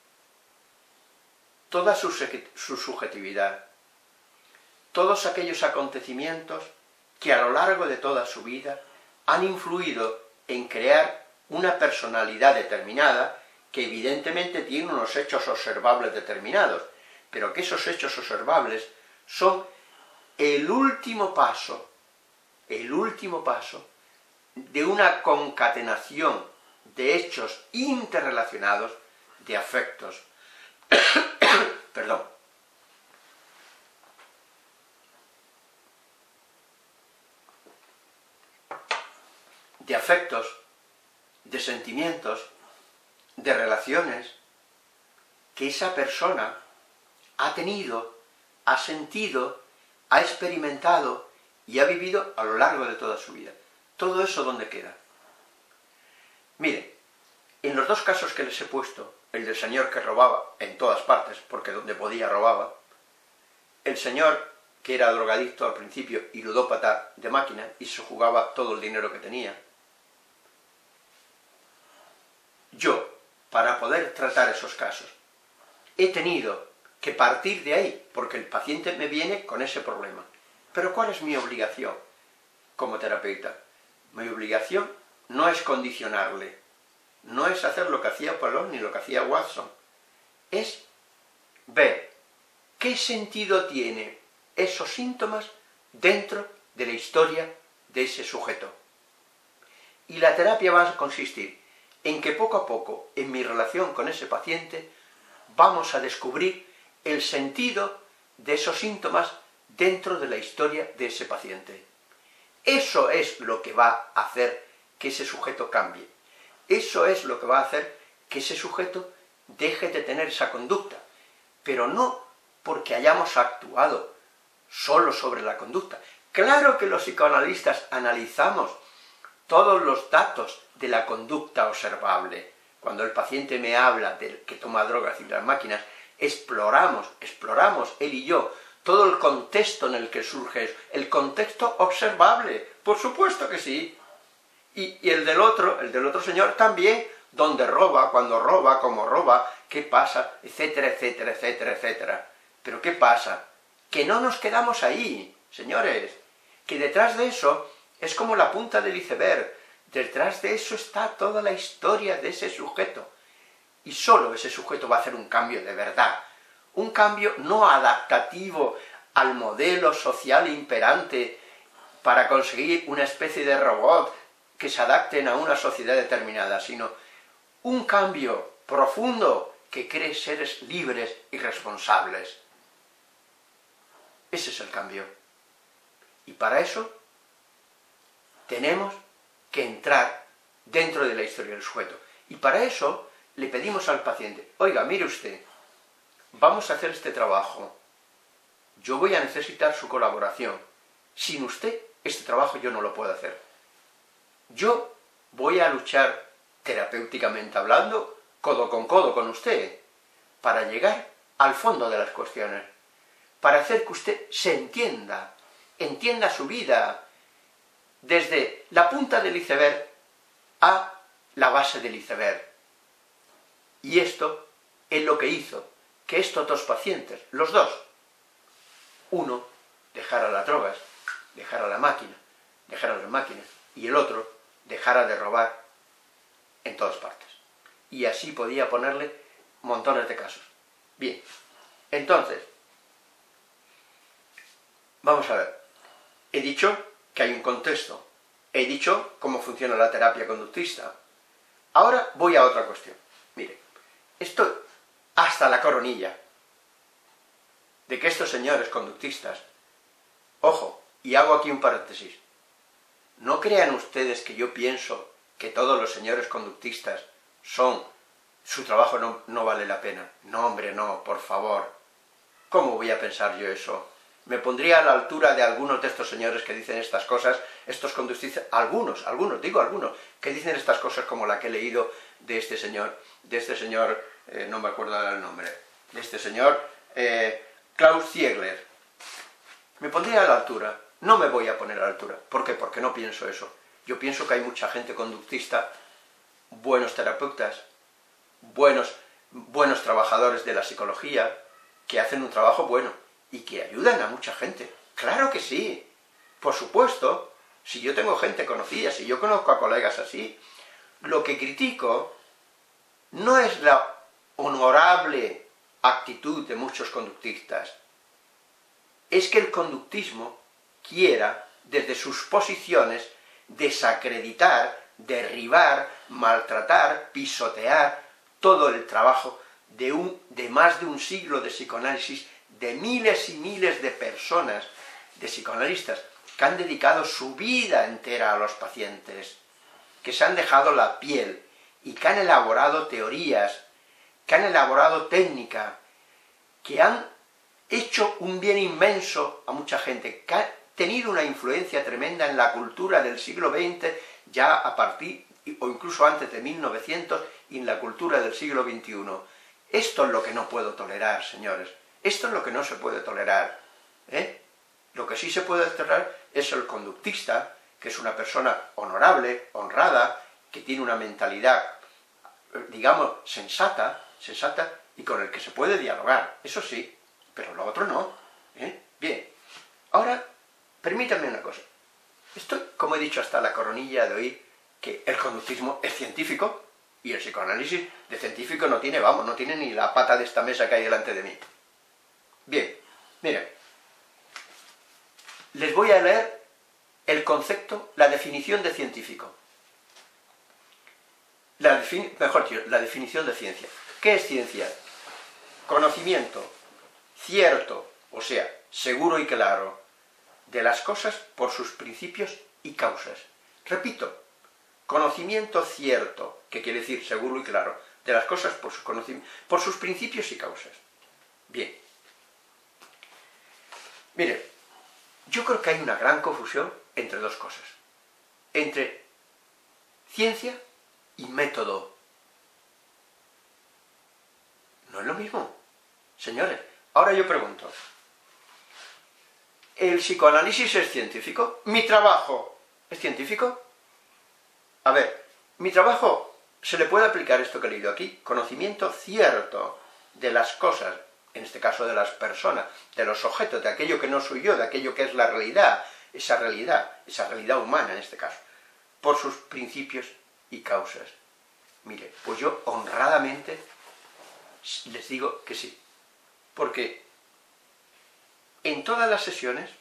Toda su subjetividad, todos aquellos acontecimientos que a lo largo de toda su vida han influido en crear una personalidad determinada que evidentemente tiene unos hechos observables determinados, pero que esos hechos observables son el último paso de una concatenación de hechos interrelacionados, de afectos, perdón, de sentimientos, de relaciones que esa persona ha tenido, ha sentido, ha experimentado y ha vivido a lo largo de toda su vida. Todo eso, ¿dónde queda? Mire, en los dos casos que les he puesto, el del señor que robaba en todas partes, porque donde podía robaba, el señor que era drogadicto al principio y ludópata de máquina y se jugaba todo el dinero que tenía, yo, para poder tratar esos casos, he tenido que partir de ahí, porque el paciente me viene con ese problema. Pero ¿cuál es mi obligación como terapeuta? Mi obligación no es condicionarle, no es hacer lo que hacía Polón ni lo que hacía Watson, es ver qué sentido tiene esos síntomas dentro de la historia de ese sujeto. Y la terapia va a consistir en que poco a poco, en mi relación con ese paciente, vamos a descubrir el sentido de esos síntomas dentro de la historia de ese paciente. Eso es lo que va a hacer que ese sujeto cambie. Eso es lo que va a hacer que ese sujeto deje de tener esa conducta, pero no porque hayamos actuado solo sobre la conducta. Claro que los psicoanalistas analizamos todos los datos de la conducta observable. Cuando el paciente me habla de que toma drogas y las máquinas, exploramos él y yo todo el contexto en el que surge eso, el contexto observable, por supuesto que sí. Y el del otro señor también, dónde roba, cuándo roba, cómo roba, qué pasa, etcétera, etcétera, etcétera, etcétera. Pero ¿qué pasa? Que no nos quedamos ahí, señores, que detrás de eso es como la punta del iceberg, detrás de eso está toda la historia de ese sujeto. Y solo ese sujeto va a hacer un cambio de verdad, un cambio no adaptativo al modelo social imperante para conseguir una especie de robot que se adapten a una sociedad determinada, sino un cambio profundo que cree seres libres y responsables. Ese es el cambio. Y para eso tenemos que entrar dentro de la historia del sujeto. Y para eso le pedimos al paciente, oiga, mire usted, vamos a hacer este trabajo, yo voy a necesitar su colaboración, sin usted este trabajo yo no lo puedo hacer. Yo voy a luchar terapéuticamente hablando, codo con usted, para llegar al fondo de las cuestiones, para hacer que usted se entienda su vida, desde la punta del iceberg a la base del iceberg. Y esto es lo que hizo que estos dos pacientes, los dos, uno dejara las drogas, dejara la máquina, dejara las máquinas, y el otro dejara de robar en todas partes. Y así podía ponerle montones de casos. Bien, entonces, vamos a ver. He dicho que hay un contexto. He dicho cómo funciona la terapia conductista. Ahora voy a otra cuestión. Mire, estoy hasta la coronilla de que estos señores conductistas, ojo, y hago aquí un paréntesis, no crean ustedes que yo pienso que todos los señores conductistas su trabajo no vale la pena. No, hombre, no, por favor. ¿Cómo voy a pensar yo eso? Me pondría a la altura de algunos de estos señores que dicen estas cosas, estos conductistas, algunos, que dicen estas cosas como la que he leído de este señor, no me acuerdo el nombre, de este señor, Klaus Ziegler. Me pondría a la altura, no me voy a poner a la altura. ¿Por qué? Porque no pienso eso. Yo pienso que hay mucha gente conductista, buenos terapeutas, buenos trabajadores de la psicología, que hacen un trabajo bueno y que ayudan a mucha gente. ¡Claro que sí! Por supuesto, si yo tengo gente conocida, si yo conozco a colegas así, lo que critico no es la honorable actitud de muchos conductistas, es que el conductismo quiera, desde sus posiciones, desacreditar, derribar, maltratar, pisotear todo el trabajo de más de un siglo de psicoanálisis, de miles y miles de personas, de psicoanalistas, que han dedicado su vida entera a los pacientes, que se han dejado la piel y que han elaborado teorías, que han elaborado técnica, que han hecho un bien inmenso a mucha gente, que ha tenido una influencia tremenda en la cultura del siglo XX, ya a partir, o incluso antes de 1900, y en la cultura del siglo XXI. Esto es lo que no puedo tolerar, señores. Esto es lo que no se puede tolerar. Lo que sí se puede tolerar es el conductista, que es una persona honorable, honrada, que tiene una mentalidad, digamos, sensata, y con el que se puede dialogar. Eso sí, pero lo otro no. Bien, ahora, permítanme una cosa. Estoy, como he dicho, hasta la coronilla de oír que el conductismo es científico, y el psicoanálisis de científico no tiene, no tiene ni la pata de esta mesa que hay delante de mí. Bien, miren, les voy a leer el concepto, la definición de científico. Mejor dicho, la definición de ciencia. ¿Qué es ciencia? Conocimiento cierto, o sea, seguro y claro, de las cosas por sus principios y causas. Repito, conocimiento cierto, que quiere decir seguro y claro, de las cosas por sus principios y causas. Bien. Miren, yo creo que hay una gran confusión entre dos cosas. Entre ciencia y método. No es lo mismo. Señores, ahora yo pregunto, ¿el psicoanálisis es científico? ¿Mi trabajo es científico? A ver, mi trabajo, ¿se le puede aplicar esto que he leído aquí? Conocimiento cierto de las cosas, en este caso de las personas, de los objetos, de aquello que no soy yo, de aquello que es la realidad, esa realidad humana en este caso, por sus principios y causas. Mire, pues yo honradamente les digo que sí, porque en todas las sesiones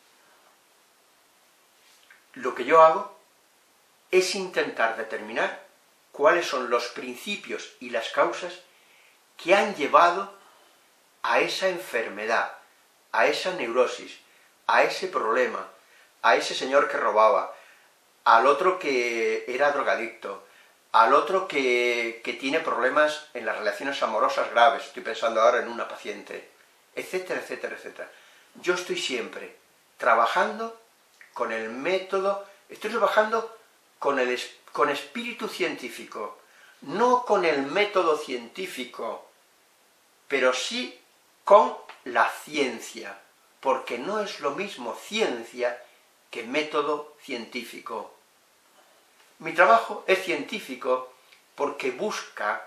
lo que yo hago es intentar determinar cuáles son los principios y las causas que han llevado a esa enfermedad, a esa neurosis, a ese problema, a ese señor que robaba, al otro que era drogadicto, al otro que tiene problemas en las relaciones amorosas graves, estoy pensando ahora en una paciente, etcétera, etcétera, etcétera. Yo estoy siempre trabajando con el método, estoy trabajando con espíritu científico, no con el método científico, pero sí con la ciencia, porque no es lo mismo ciencia que método científico. Mi trabajo es científico porque busca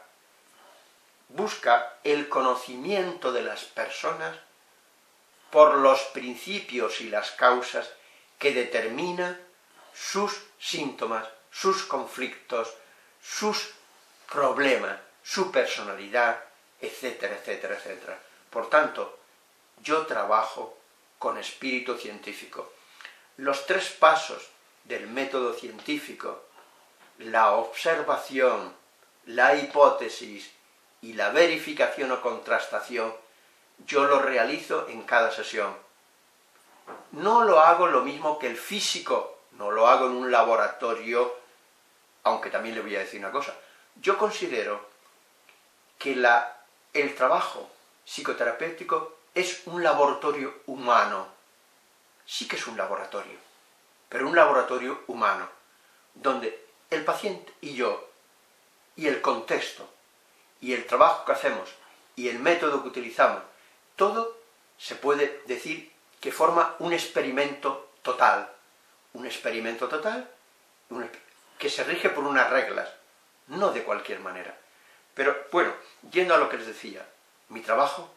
el conocimiento de las personas por los principios y las causas que determinan sus síntomas, sus conflictos, sus problema, su personalidad, etcétera, etcétera, etcétera. Por tanto, yo trabajo con espíritu científico. Los 3 pasos del método científico, la observación, la hipótesis y la verificación o contrastación, yo lo realizo en cada sesión. No lo hago lo mismo que el físico, no lo hago en un laboratorio, aunque también le voy a decir una cosa. Yo considero que el trabajo psicoterapéutico es un laboratorio humano. Sí que es un laboratorio, pero un laboratorio humano, donde el paciente y yo, y el contexto, y el trabajo que hacemos, y el método que utilizamos, todo se puede decir que forma un experimento total. Un experimento total que se rige por unas reglas, no de cualquier manera. Pero, bueno, yendo a lo que les decía, mi trabajo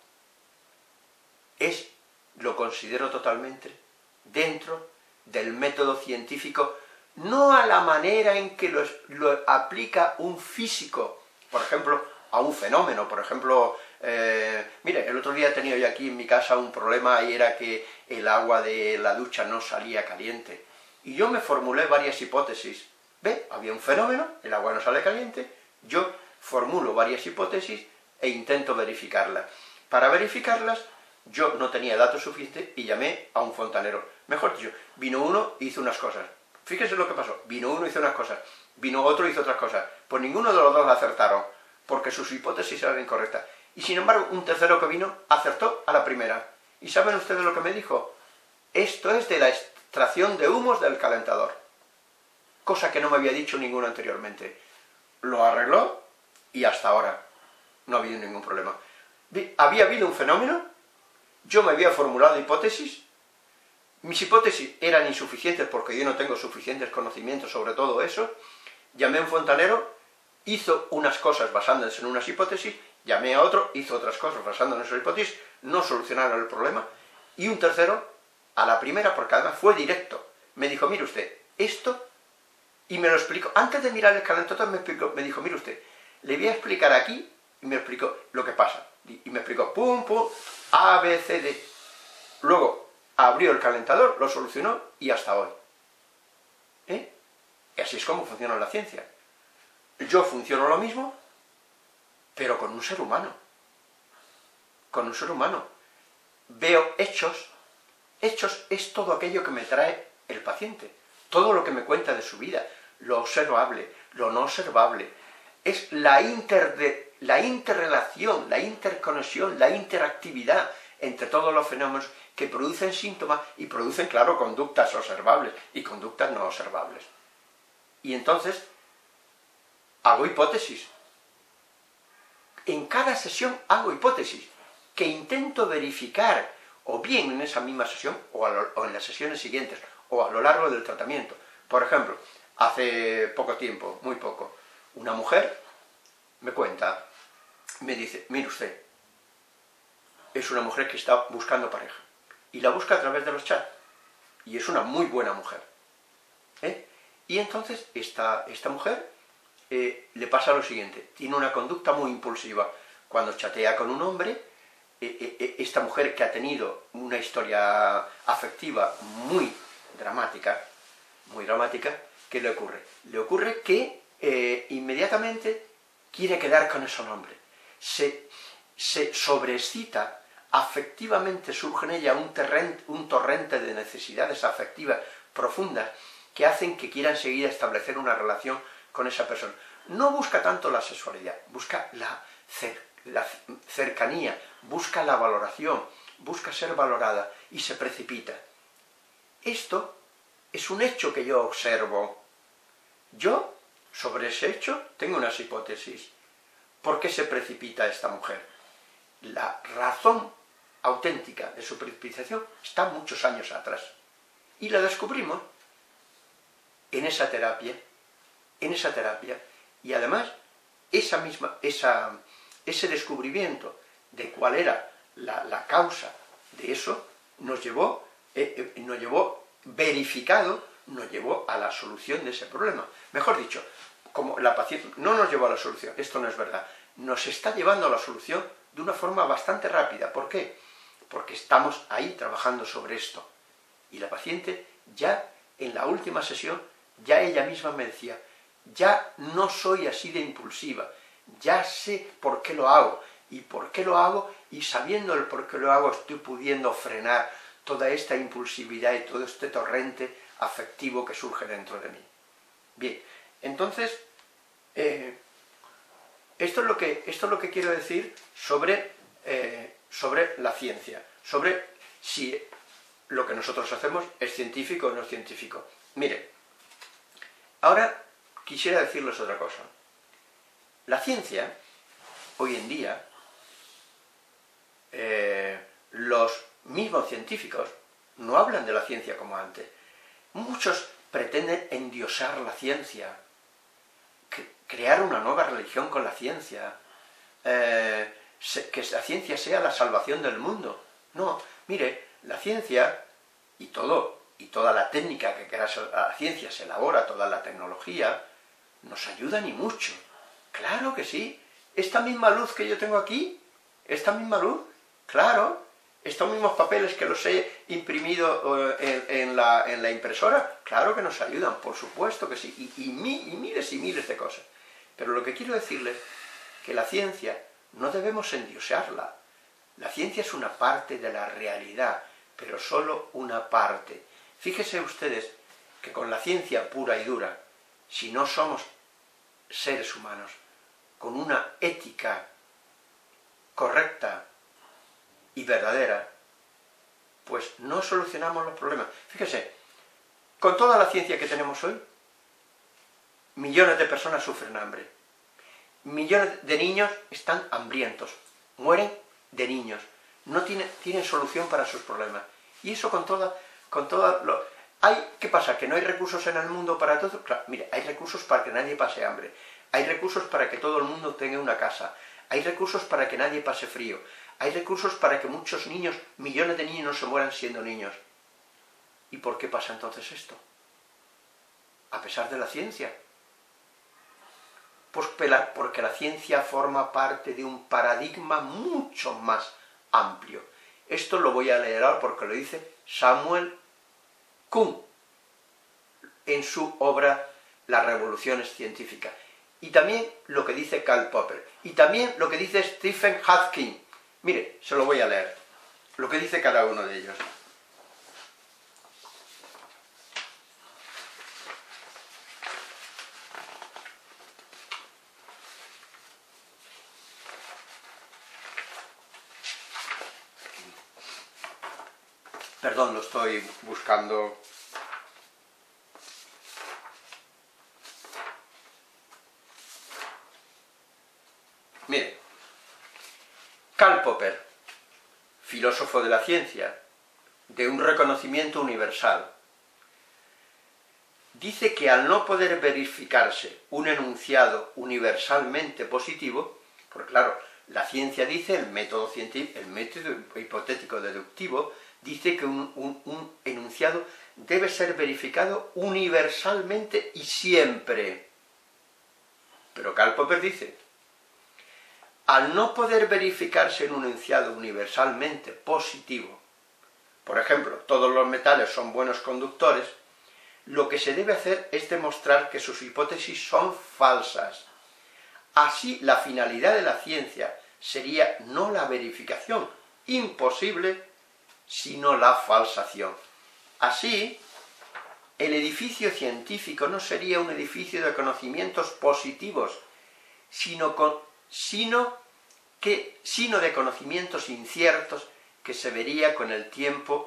lo considero totalmente dentro del método científico, no a la manera en que lo aplica un físico, por ejemplo, a un fenómeno. Por ejemplo, mire, el otro día he tenido yo aquí en mi casa un problema y era que el agua de la ducha no salía caliente. Y yo me formulé varias hipótesis. ¿Ve? Había un fenómeno, el agua no sale caliente, yo formulo varias hipótesis e intento verificarlas. Para verificarlas, yo no tenía datos suficientes y llamé a un fontanero. Mejor dicho, vino uno e hizo unas cosas. Fíjese lo que pasó. Vino uno e hizo unas cosas. Vino otro e hizo otras cosas. Pues ninguno de los dos acertaron, porque sus hipótesis eran incorrectas. Y sin embargo, un tercero que vino acertó a la primera. ¿Y saben ustedes lo que me dijo? Esto es de la extracción de humos del calentador. Cosa que no me había dicho ninguno anteriormente. Lo arregló y hasta ahora no ha habido ningún problema. Había habido un fenómeno, yo me había formulado hipótesis, mis hipótesis eran insuficientes porque yo no tengo suficientes conocimientos sobre todo eso, llamé a un fontanero, hizo unas cosas basándose en unas hipótesis, llamé a otro, hizo otras cosas basándose en esas hipótesis, no solucionaron el problema, y un tercero, a la primera, porque además fue directo, me dijo, mire usted, esto, y me lo explicó, antes de mirar el calentador me dijo, mire usted, le voy a explicar aquí, y me explicó lo que pasa, y me explicó, pum, pum, A, B, C, D. Luego abrió el calentador, lo solucionó, y hasta hoy. Y así es como funciona la ciencia. Yo funciono lo mismo, pero con un ser humano. Con un ser humano. Veo hechos. Hechos es todo aquello que me trae el paciente. Todo lo que me cuenta de su vida. Lo observable, lo no observable. Es la interrelación, la interconexión, la interactividad entre todos los fenómenos que producen síntomas y producen, claro, conductas observables y conductas no observables. Y entonces, hago hipótesis. En cada sesión hago hipótesis que intento verificar, o bien en esa misma sesión, o en las sesiones siguientes, o a lo largo del tratamiento. Por ejemplo, hace poco tiempo, muy poco, una mujer me cuenta, me dice, mire usted, es una mujer que está buscando pareja, y la busca a través de los chats, y es una muy buena mujer. Y entonces esta mujer le pasa lo siguiente, tiene una conducta muy impulsiva. Cuando chatea con un hombre, esta mujer que ha tenido una historia afectiva muy dramática, ¿qué le ocurre? Le ocurre que inmediatamente quiere quedar con ese hombre. Se sobreexcita, afectivamente surge en ella un torrente de necesidades afectivas profundas que hacen que quieran seguir establecer una relación con esa persona. No busca tanto la sexualidad, busca la cercanía, busca la valoración, busca ser valorada y se precipita. Esto es un hecho que yo observo. Yo, sobre ese hecho, tengo unas hipótesis. ¿Por qué se precipita esta mujer? La razón auténtica de su precipitación está muchos años atrás. Y la descubrimos en esa terapia, y además ese descubrimiento de cuál era la causa de eso nos llevó verificado, nos llevó a la solución de ese problema. Mejor dicho, como la paciencia no nos llevó a la solución, esto no es verdad, nos está llevando a la solución de una forma bastante rápida. ¿Por qué? Porque estamos ahí trabajando sobre esto. Y la paciente ya en la última sesión, ya ella misma me decía, ya no soy así de impulsiva, ya sé por qué lo hago, y por qué lo hago, y sabiendo el por qué lo hago estoy pudiendo frenar toda esta impulsividad y todo este torrente afectivo que surge dentro de mí. Bien, entonces, esto es lo que quiero decir sobre la ciencia, sobre si lo que nosotros hacemos es científico o no es científico. Mire, ahora quisiera decirles otra cosa. La ciencia, hoy en día, los mismos científicos no hablan de la ciencia como antes. Muchos pretenden endiosar la ciencia, crear una nueva religión con la ciencia, que la ciencia sea la salvación del mundo. No, mire, la ciencia y toda la técnica que la ciencia se elabora, toda la tecnología, nos ayuda ni mucho. Claro que sí. Esta misma luz que yo tengo aquí, esta misma luz, claro, estos mismos papeles que los he imprimido en la impresora, claro que nos ayudan, por supuesto que sí, y miles y miles de cosas. Pero lo que quiero decirles es que la ciencia no debemos endiosarla. La ciencia es una parte de la realidad, pero solo una parte. Fíjense ustedes que con la ciencia pura y dura, si no somos seres humanos con una ética correcta y verdadera, pues no solucionamos los problemas. Fíjese, con toda la ciencia que tenemos hoy, millones de personas sufren hambre. Millones de niños están hambrientos, mueren de niños, no tienen solución para sus problemas. Y eso ¿qué pasa? ¿Que no hay recursos en el mundo para todo? Claro, mire, hay recursos para que nadie pase hambre, hay recursos para que todo el mundo tenga una casa, hay recursos para que nadie pase frío, hay recursos para que muchos niños, millones de niños no se mueran siendo niños. ¿Y por qué pasa entonces esto? A pesar de la ciencia. Pues porque la ciencia forma parte de un paradigma mucho más amplio. Esto lo voy a leer ahora porque lo dice Samuel Kuhn en su obra Las revoluciones científicas. Y también lo que dice Karl Popper. Y también lo que dice Stephen Hawking. Mire, se lo voy a leer. Lo que dice cada uno de ellos. Perdón, lo estoy buscando. Mire, Karl Popper, filósofo de la ciencia, de un reconocimiento universal, dice que al no poder verificarse un enunciado universalmente positivo, porque claro, la ciencia dice, el método científico, el método hipotético deductivo, dice que un enunciado debe ser verificado universalmente y siempre. Pero Karl Popper dice, al no poder verificarse en un enunciado universalmente positivo, por ejemplo, todos los metales son buenos conductores, lo que se debe hacer es demostrar que sus hipótesis son falsas. Así, la finalidad de la ciencia sería no la verificación imposible, sino la falsación. Así, el edificio científico no sería un edificio de conocimientos positivos, sino de conocimientos inciertos que se vería con el tiempo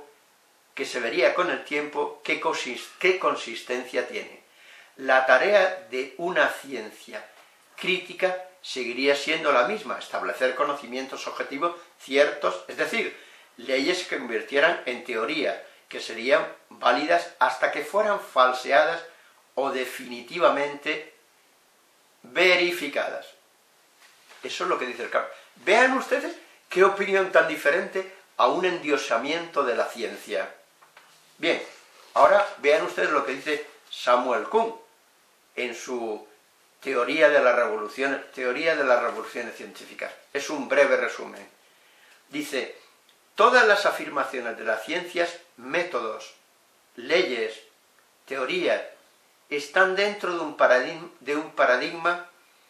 qué consistencia tiene. La tarea de una ciencia crítica seguiría siendo la misma, establecer conocimientos objetivos ciertos, es decir, leyes que convirtieran en teoría, que serían válidas hasta que fueran falseadas o definitivamente verificadas. Eso es lo que dice el campo. Vean ustedes qué opinión tan diferente a un endiosamiento de la ciencia. Bien, ahora vean ustedes lo que dice Samuel Kuhn en su teoría de las revoluciones científicas. Es un breve resumen. Dice, todas las afirmaciones de las ciencias, métodos, leyes, teorías, están dentro de un paradigma.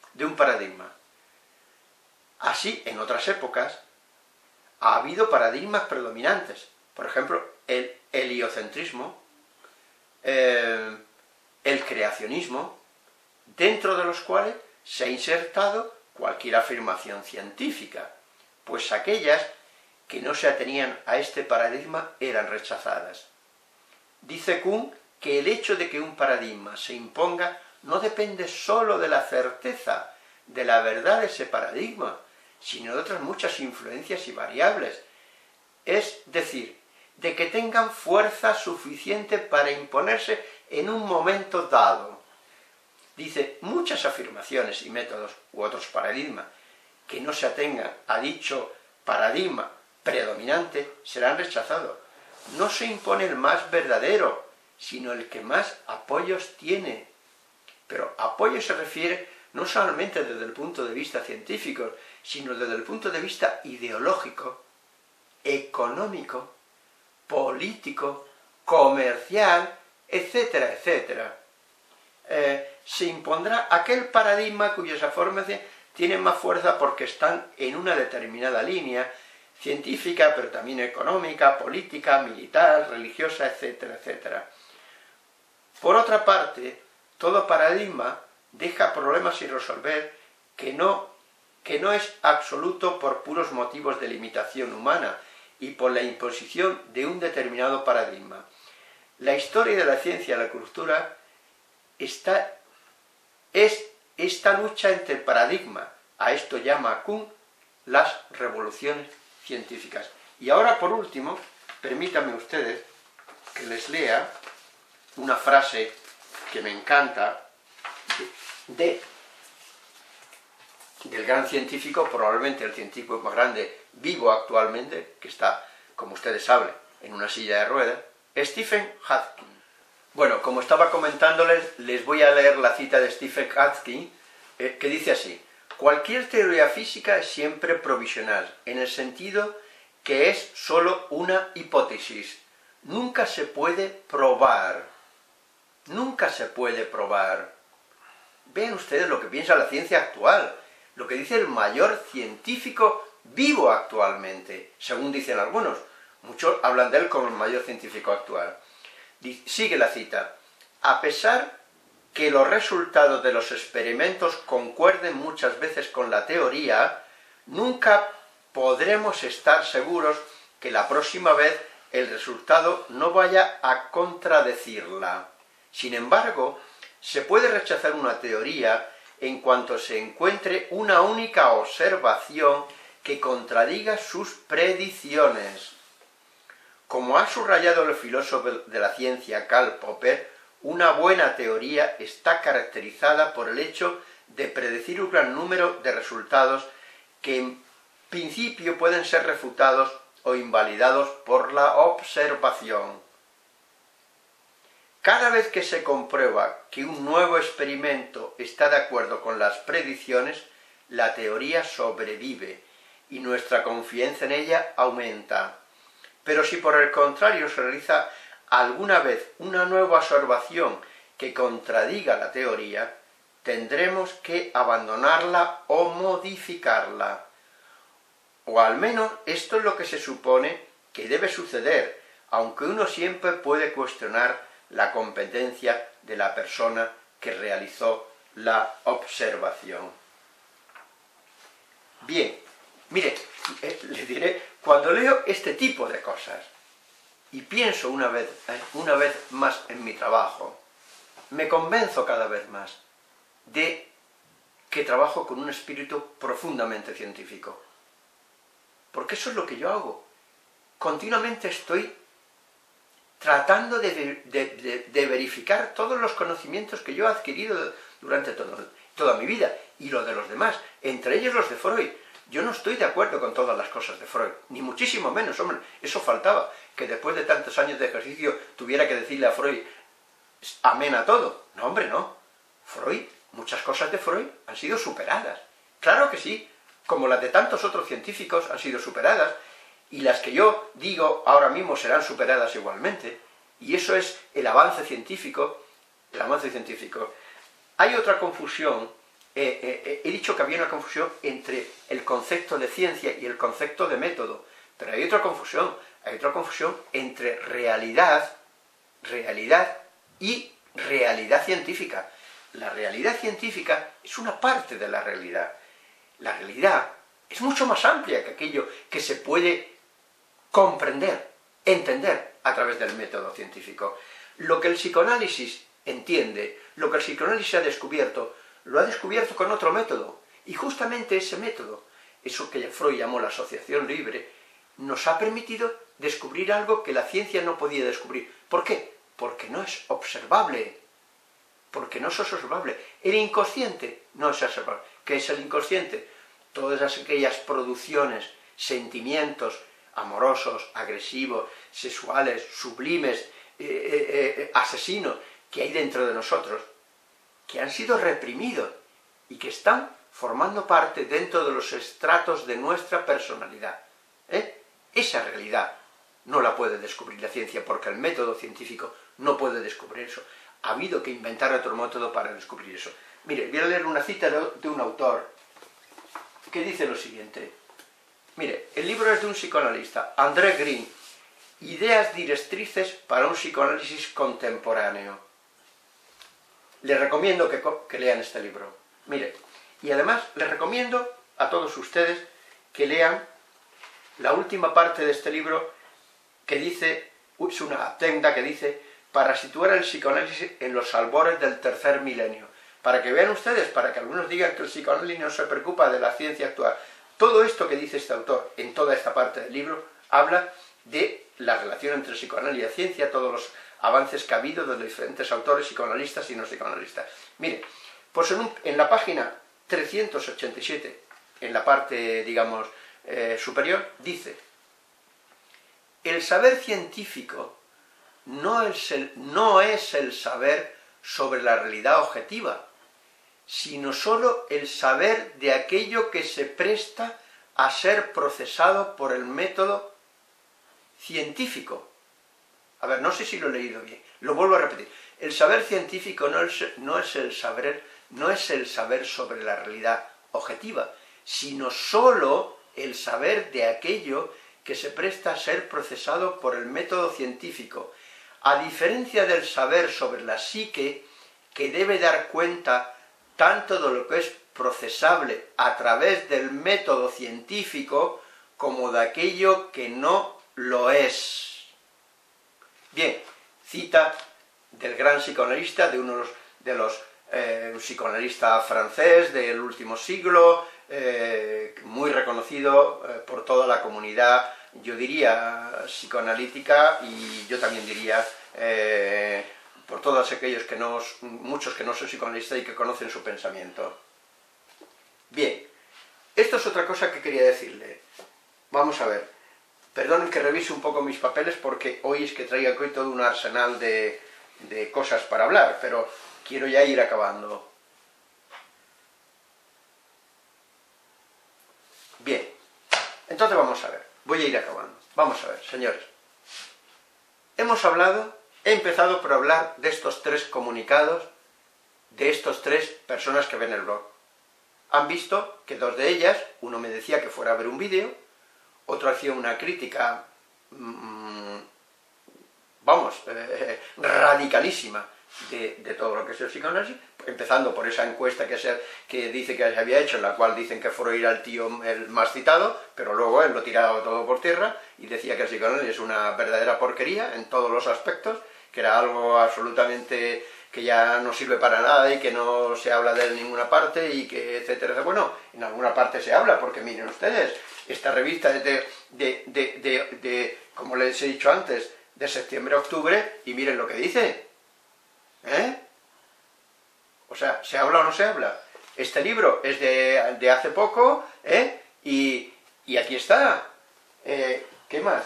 Así, en otras épocas, ha habido paradigmas predominantes. Por ejemplo, el heliocentrismo, el creacionismo, dentro de los cuales se ha insertado cualquier afirmación científica, pues aquellas que no se atenían a este paradigma eran rechazadas. Dice Kuhn que el hecho de que un paradigma se imponga no depende sólo de la certeza de la verdad de ese paradigma, sino de otras muchas influencias y variables, es decir, de que tengan fuerza suficiente para imponerse en un momento dado. Dice, muchas afirmaciones y métodos u otros paradigmas que no se atengan a dicho paradigma predominante serán rechazados. No se impone el más verdadero, sino el que más apoyos tiene. Pero apoyo se refiere no solamente desde el punto de vista científico, sino desde el punto de vista ideológico, económico, político, comercial, etcétera, etcétera. Se impondrá aquel paradigma cuyas afirmaciones tienen más fuerza porque están en una determinada línea científica, pero también económica, política, militar, religiosa, etcétera, etcétera. Por otra parte, todo paradigma deja problemas sin resolver que no es absoluto por puros motivos de limitación humana y por la imposición de un determinado paradigma. La historia de la ciencia y la cultura es esta lucha entre paradigmas. A esto llama Kuhn las revoluciones científicas. Y ahora, por último, permítanme ustedes que les lea una frase que me encanta del gran científico, probablemente el científico más grande vivo actualmente, que está, como ustedes saben, en una silla de ruedas, Stephen Hawking. Bueno, como estaba comentándoles, les voy a leer la cita de Stephen Hawking, que dice así: cualquier teoría física es siempre provisional, en el sentido que es sólo una hipótesis. Nunca se puede probar. Nunca se puede probar. Vean ustedes lo que piensa la ciencia actual, lo que dice el mayor científico vivo actualmente, según dicen algunos. Muchos hablan de él como el mayor científico actual. Sigue la cita. A pesar que los resultados de los experimentos concuerden muchas veces con la teoría, nunca podremos estar seguros que la próxima vez el resultado no vaya a contradecirla. Sin embargo, se puede rechazar una teoría en cuanto se encuentre una única observación que contradiga sus predicciones. Como ha subrayado el filósofo de la ciencia Karl Popper, una buena teoría está caracterizada por el hecho de predecir un gran número de resultados que en principio pueden ser refutados o invalidados por la observación. Cada vez que se comprueba que un nuevo experimento está de acuerdo con las predicciones, la teoría sobrevive y nuestra confianza en ella aumenta. Pero si por el contrario se realiza alguna vez una nueva observación que contradiga la teoría, tendremos que abandonarla o modificarla. O al menos esto es lo que se supone que debe suceder, aunque uno siempre puede cuestionar la competencia de la persona que realizó la observación. Bien, mire, les diré, cuando leo este tipo de cosas y pienso una vez más en mi trabajo, me convenzo cada vez más de que trabajo con un espíritu profundamente científico. Porque eso es lo que yo hago. Continuamente estoy tratando de verificar todos los conocimientos que yo he adquirido durante toda mi vida, y los de los demás, entre ellos los de Freud. Yo no estoy de acuerdo con todas las cosas de Freud, ni muchísimo menos, hombre, eso faltaba, que después de tantos años de ejercicio tuviera que decirle a Freud amén a todo. No, hombre, no. Freud muchas cosas de Freud han sido superadas. Claro que sí, como las de tantos otros científicos han sido superadas, y las que yo digo ahora mismo serán superadas igualmente, y eso es el avance científico, el avance científico. Hay otra confusión, he dicho que había una confusión entre el concepto de ciencia y el concepto de método, pero hay otra confusión entre realidad y realidad científica. La realidad científica es una parte de la realidad. La realidad es mucho más amplia que aquello que se puede comprender, entender a través del método científico. Lo que el psicoanálisis entiende, lo que el psicoanálisis ha descubierto, lo ha descubierto con otro método. Y justamente ese método, eso que Freud llamó la asociación libre, nos ha permitido descubrir algo que la ciencia no podía descubrir. ¿Por qué? Porque no es observable. Porque no es observable. El inconsciente no es observable. ¿Qué es el inconsciente? Todas aquellas producciones, sentimientos amorosos, agresivos, sexuales, sublimes, asesinos, que hay dentro de nosotros, que han sido reprimidos y que están formando parte dentro de los estratos de nuestra personalidad. Esa realidad no la puede descubrir la ciencia, porque el método científico no puede descubrir eso. Ha habido que inventar otro método para descubrir eso. Mire, voy a leer una cita de un autor que dice lo siguiente. Mire, el libro es de un psicoanalista, André Green, Ideas directrices para un psicoanálisis contemporáneo. Les recomiendo que lean este libro. Mire, y además les recomiendo a todos ustedes que lean la última parte de este libro, que dice, es una adenda que dice, para situar el psicoanálisis en los albores del tercer milenio. Para que vean ustedes, para que algunos digan que el psicoanálisis no se preocupa de la ciencia actual. Todo esto que dice este autor en toda esta parte del libro habla de la relación entre el psicoanálisis y la ciencia, todos los avances que ha habido de los diferentes autores, psicoanalistas y no psicoanalistas. Mire, pues en la página 387, en la parte, digamos, superior, dice: el saber científico no es el saber sobre la realidad objetiva, sino sólo el saber de aquello que se presta a ser procesado por el método científico. A ver, no sé si lo he leído bien, lo vuelvo a repetir. El saber científico no es el saber sobre la realidad objetiva, sino sólo el saber de aquello que se presta a ser procesado por el método científico, a diferencia del saber sobre la psique, que debe dar cuenta tanto de lo que es procesable a través del método científico, como de aquello que no lo es. Bien, cita del gran psicoanalista, de uno de los un psicoanalista francés del último siglo, muy reconocido por toda la comunidad, yo diría, psicoanalítica, y yo también diría por todos aquellos muchos que no son psicoanalistas y que conocen su pensamiento. Bien, esto es otra cosa que quería decirle. Vamos a ver, perdonen que revise un poco mis papeles, porque hoy es que traigo aquí todo un arsenal de cosas para hablar, pero quiero ya ir acabando. Bien, entonces vamos a ver, voy a ir acabando. Vamos a ver, señores. He empezado por hablar de estos tres comunicados, de estos tres personas que ven el blog. Han visto que dos de ellas, uno me decía que fuera a ver un vídeo, otro hacía una crítica, radicalísima de todo lo que es el psicoanálisis, empezando por esa encuesta que dice que se había hecho, en la cual dicen que Freud era el tío el más citado, pero luego él lo tiraba todo por tierra y decía que el psicoanálisis es una verdadera porquería en todos los aspectos, que era algo absolutamente que ya no sirve para nada y que no se habla de él en ninguna parte y que etcétera. Bueno, en alguna parte se habla, porque miren ustedes, esta revista es como les he dicho antes, de septiembre a octubre, y miren lo que dice. O sea, ¿se habla o no se habla? Este libro es de hace poco, y aquí está. ¿Qué más?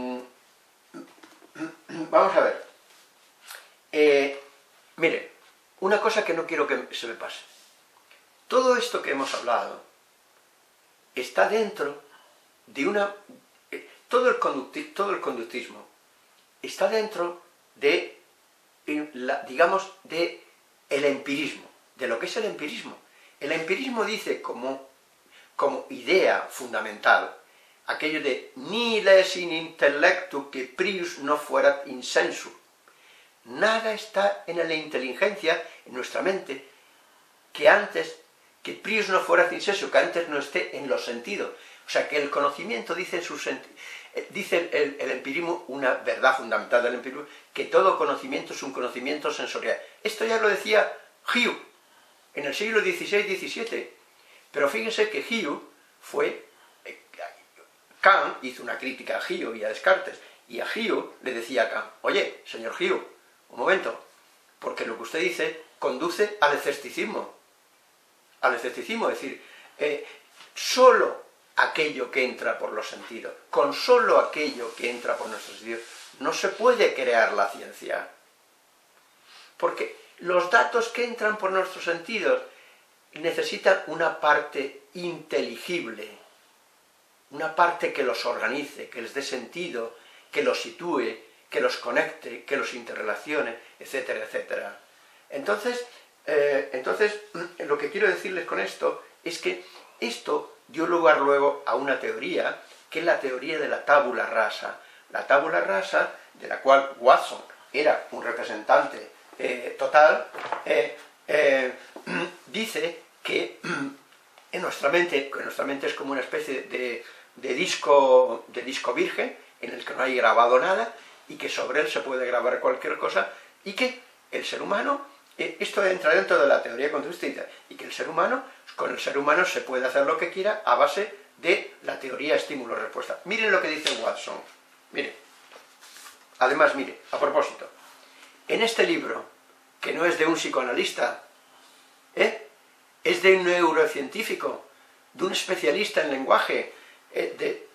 Vamos a ver. Mire, una cosa que no quiero que se me pase. Todo esto que hemos hablado está dentro de una... todo el conductismo está dentro de, digamos, de el empirismo, de lo que es el empirismo. El empirismo dice como idea fundamental aquello de nihil est in intellectu que prius no fuerat in sensu. Nada está en la inteligencia, en nuestra mente, que prius no fuerat in sensu, que antes no esté en los sentidos. O sea, que el conocimiento dice el empirismo, una verdad fundamental del empirismo, que todo conocimiento es un conocimiento sensorial. Esto ya lo decía Hume en el siglo XVI-XVII. Pero fíjense que Hume fue... Kant hizo una crítica a Hume y a Descartes, y a Hume le decía a Kant, oye, señor Hume, un momento, porque lo que usted dice conduce al escepticismo. Al escepticismo, es decir, solo aquello que entra por los sentidos, con solo aquello que entra por nuestros sentidos, no se puede crear la ciencia. Porque los datos que entran por nuestros sentidos necesitan una parte inteligible, una parte que los organice, que les dé sentido, que los sitúe, que los conecte, que los interrelacione, etcétera, etcétera. Entonces, lo que quiero decirles con esto es que esto dio lugar luego a una teoría, que es la teoría de la tabula rasa. La tabula rasa, de la cual Watson era un representante total, dice que nuestra mente es como una especie de disco virgen, en el que no hay grabado nada, y que sobre él se puede grabar cualquier cosa, y que el ser humano, esto entra dentro de la teoría conductista, y que con el ser humano se puede hacer lo que quiera a base de la teoría estímulo-respuesta. Miren lo que dice Watson, miren. Además, mire, a propósito, en este libro, que no es de un psicoanalista, es de un neurocientífico, de un especialista en lenguaje, de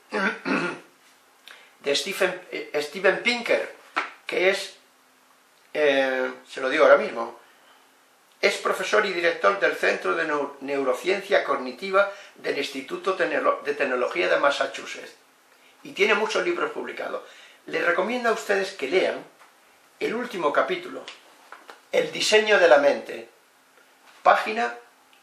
Steven Pinker, que es, se lo digo ahora mismo, es profesor y director del Centro de Neurociencia Cognitiva del Instituto de Tecnología de Massachusetts, y tiene muchos libros publicados. Les recomiendo a ustedes que lean el último capítulo, El diseño de la mente, página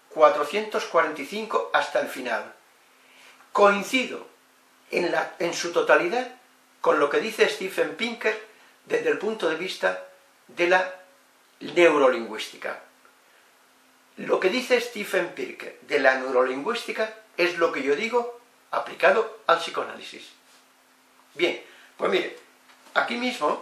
445 hasta el final. Coincido en su totalidad con lo que dice Steven Pinker desde el punto de vista de la neurolingüística. Lo que dice Steven Pinker de la neurolingüística es lo que yo digo aplicado al psicoanálisis. Bien, pues mire, aquí mismo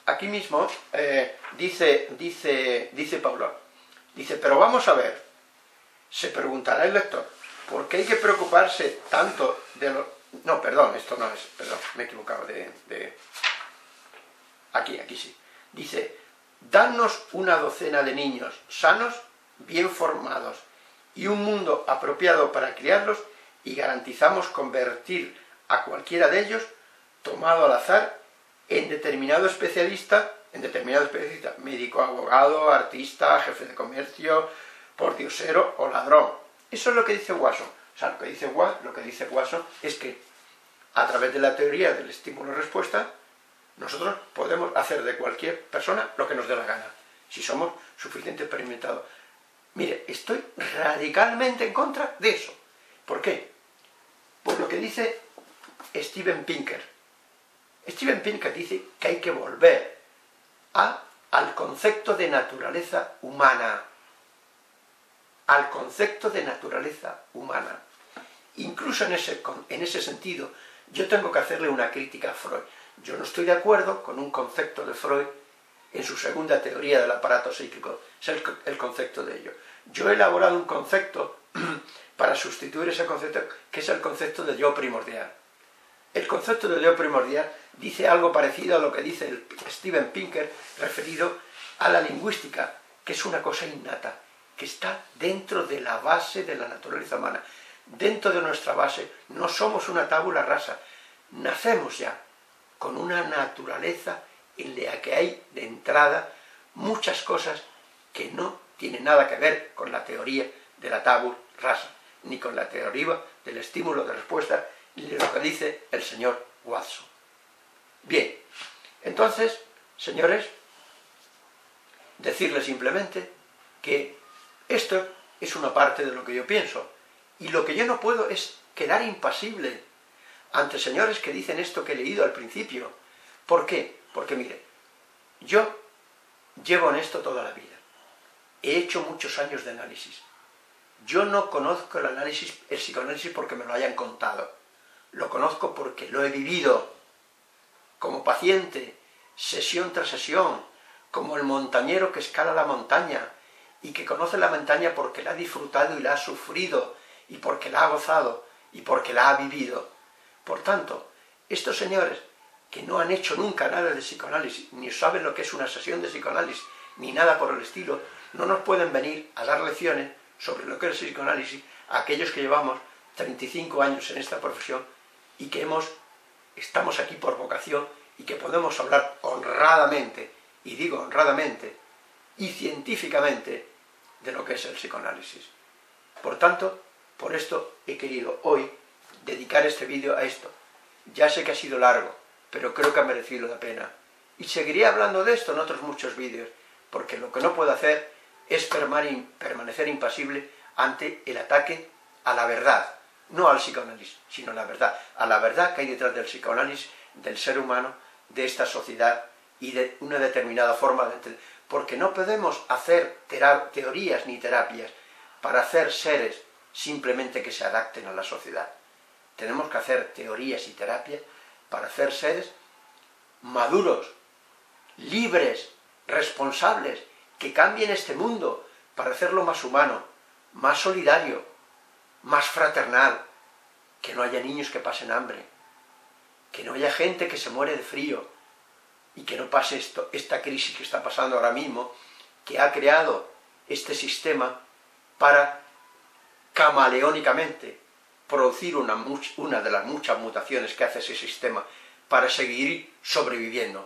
dice Paulo, dice, pero vamos a ver, se preguntará el lector, ¿por qué hay que preocuparse tanto de lo... No, perdón, esto no es, perdón, me he equivocado Aquí sí. Dice, danos una docena de niños sanos, bien formados, y un mundo apropiado para criarlos, y garantizamos convertir a cualquiera de ellos, tomado al azar, en determinado especialista, médico, abogado, artista, jefe de comercio, pordiosero o ladrón. Eso es lo que dice Watson. O sea, lo que dice Watson es que a través de la teoría del estímulo-respuesta, nosotros podemos hacer de cualquier persona lo que nos dé la gana, si somos suficientemente experimentados. Mire, estoy radicalmente en contra de eso. ¿Por qué? Pues lo que dice Steven Pinker. Steven Pinker dice que hay que volver al concepto de naturaleza humana. Al concepto de naturaleza humana. Incluso en ese sentido, yo tengo que hacerle una crítica a Freud. Yo no estoy de acuerdo con un concepto de Freud en su segunda teoría del aparato psíquico. Es el concepto de ello. Yo he elaborado un concepto para sustituir ese concepto, que es el concepto de yo primordial. El concepto de yo primordial dice algo parecido a lo que dice Steven Pinker referido a la lingüística, que es una cosa innata, que está dentro de la base de la naturaleza humana. Dentro de nuestra base no somos una tabula rasa, nacemos ya con una naturaleza en la que hay de entrada muchas cosas que no tiene nada que ver con la teoría de la tabula rasa, ni con la teoría del estímulo de respuesta, ni de lo que dice el señor Watson. Bien, entonces, señores, decirles simplemente que esto es una parte de lo que yo pienso, y lo que yo no puedo es quedar impasible ante señores que dicen esto que he leído al principio. ¿Por qué? Porque mire, yo llevo en esto toda la vida, he hecho muchos años de análisis. Yo no conozco el psicoanálisis porque me lo hayan contado, lo conozco porque lo he vivido como paciente, sesión tras sesión, como el montañero que escala la montaña y que conoce la montaña porque la ha disfrutado y la ha sufrido y porque la ha gozado y porque la ha vivido. Por tanto, estos señores que no han hecho nunca nada de psicoanálisis, ni saben lo que es una sesión de psicoanálisis, ni nada por el estilo, no nos pueden venir a dar lecciones sobre lo que es el psicoanálisis a aquellos que llevamos 35 años en esta profesión y que estamos aquí por vocación y que podemos hablar honradamente, y digo honradamente, y científicamente de lo que es el psicoanálisis. Por tanto, por esto he querido hoy dedicar este vídeo a esto. Ya sé que ha sido largo, pero creo que ha merecido la pena. Y seguiré hablando de esto en otros muchos vídeos, porque lo que no puedo hacer es permanecer impasible ante el ataque a la verdad, no al psicoanálisis, sino a la verdad que hay detrás del psicoanálisis, del ser humano, de esta sociedad y de una determinada forma de... Porque no podemos hacer teorías ni terapias para hacer seres simplemente que se adapten a la sociedad. Tenemos que hacer teorías y terapias para hacer seres maduros, libres, responsables, que cambien este mundo para hacerlo más humano, más solidario, más fraternal, que no haya niños que pasen hambre, que no haya gente que se muere de frío, y que no pase esta crisis que está pasando ahora mismo, que ha creado este sistema para camaleónicamente producir una de las muchas mutaciones que hace ese sistema para seguir sobreviviendo,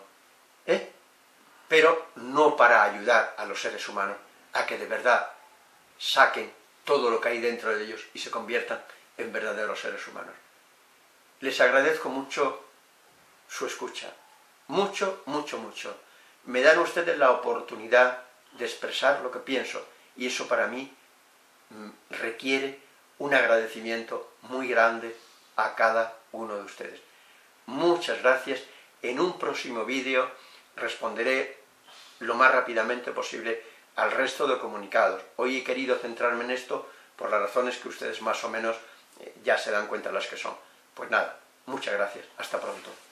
pero no para ayudar a los seres humanos a que de verdad saquen todo lo que hay dentro de ellos y se conviertan en verdaderos seres humanos. Les agradezco mucho su escucha, mucho, mucho, mucho. Me dan ustedes la oportunidad de expresar lo que pienso y eso para mí requiere un agradecimiento muy grande a cada uno de ustedes. Muchas gracias. En un próximo vídeo responderé lo más rápidamente posible al resto de comunicados. Hoy he querido centrarme en esto por las razones que ustedes más o menos ya se dan cuenta las que son. Pues nada, muchas gracias. Hasta pronto.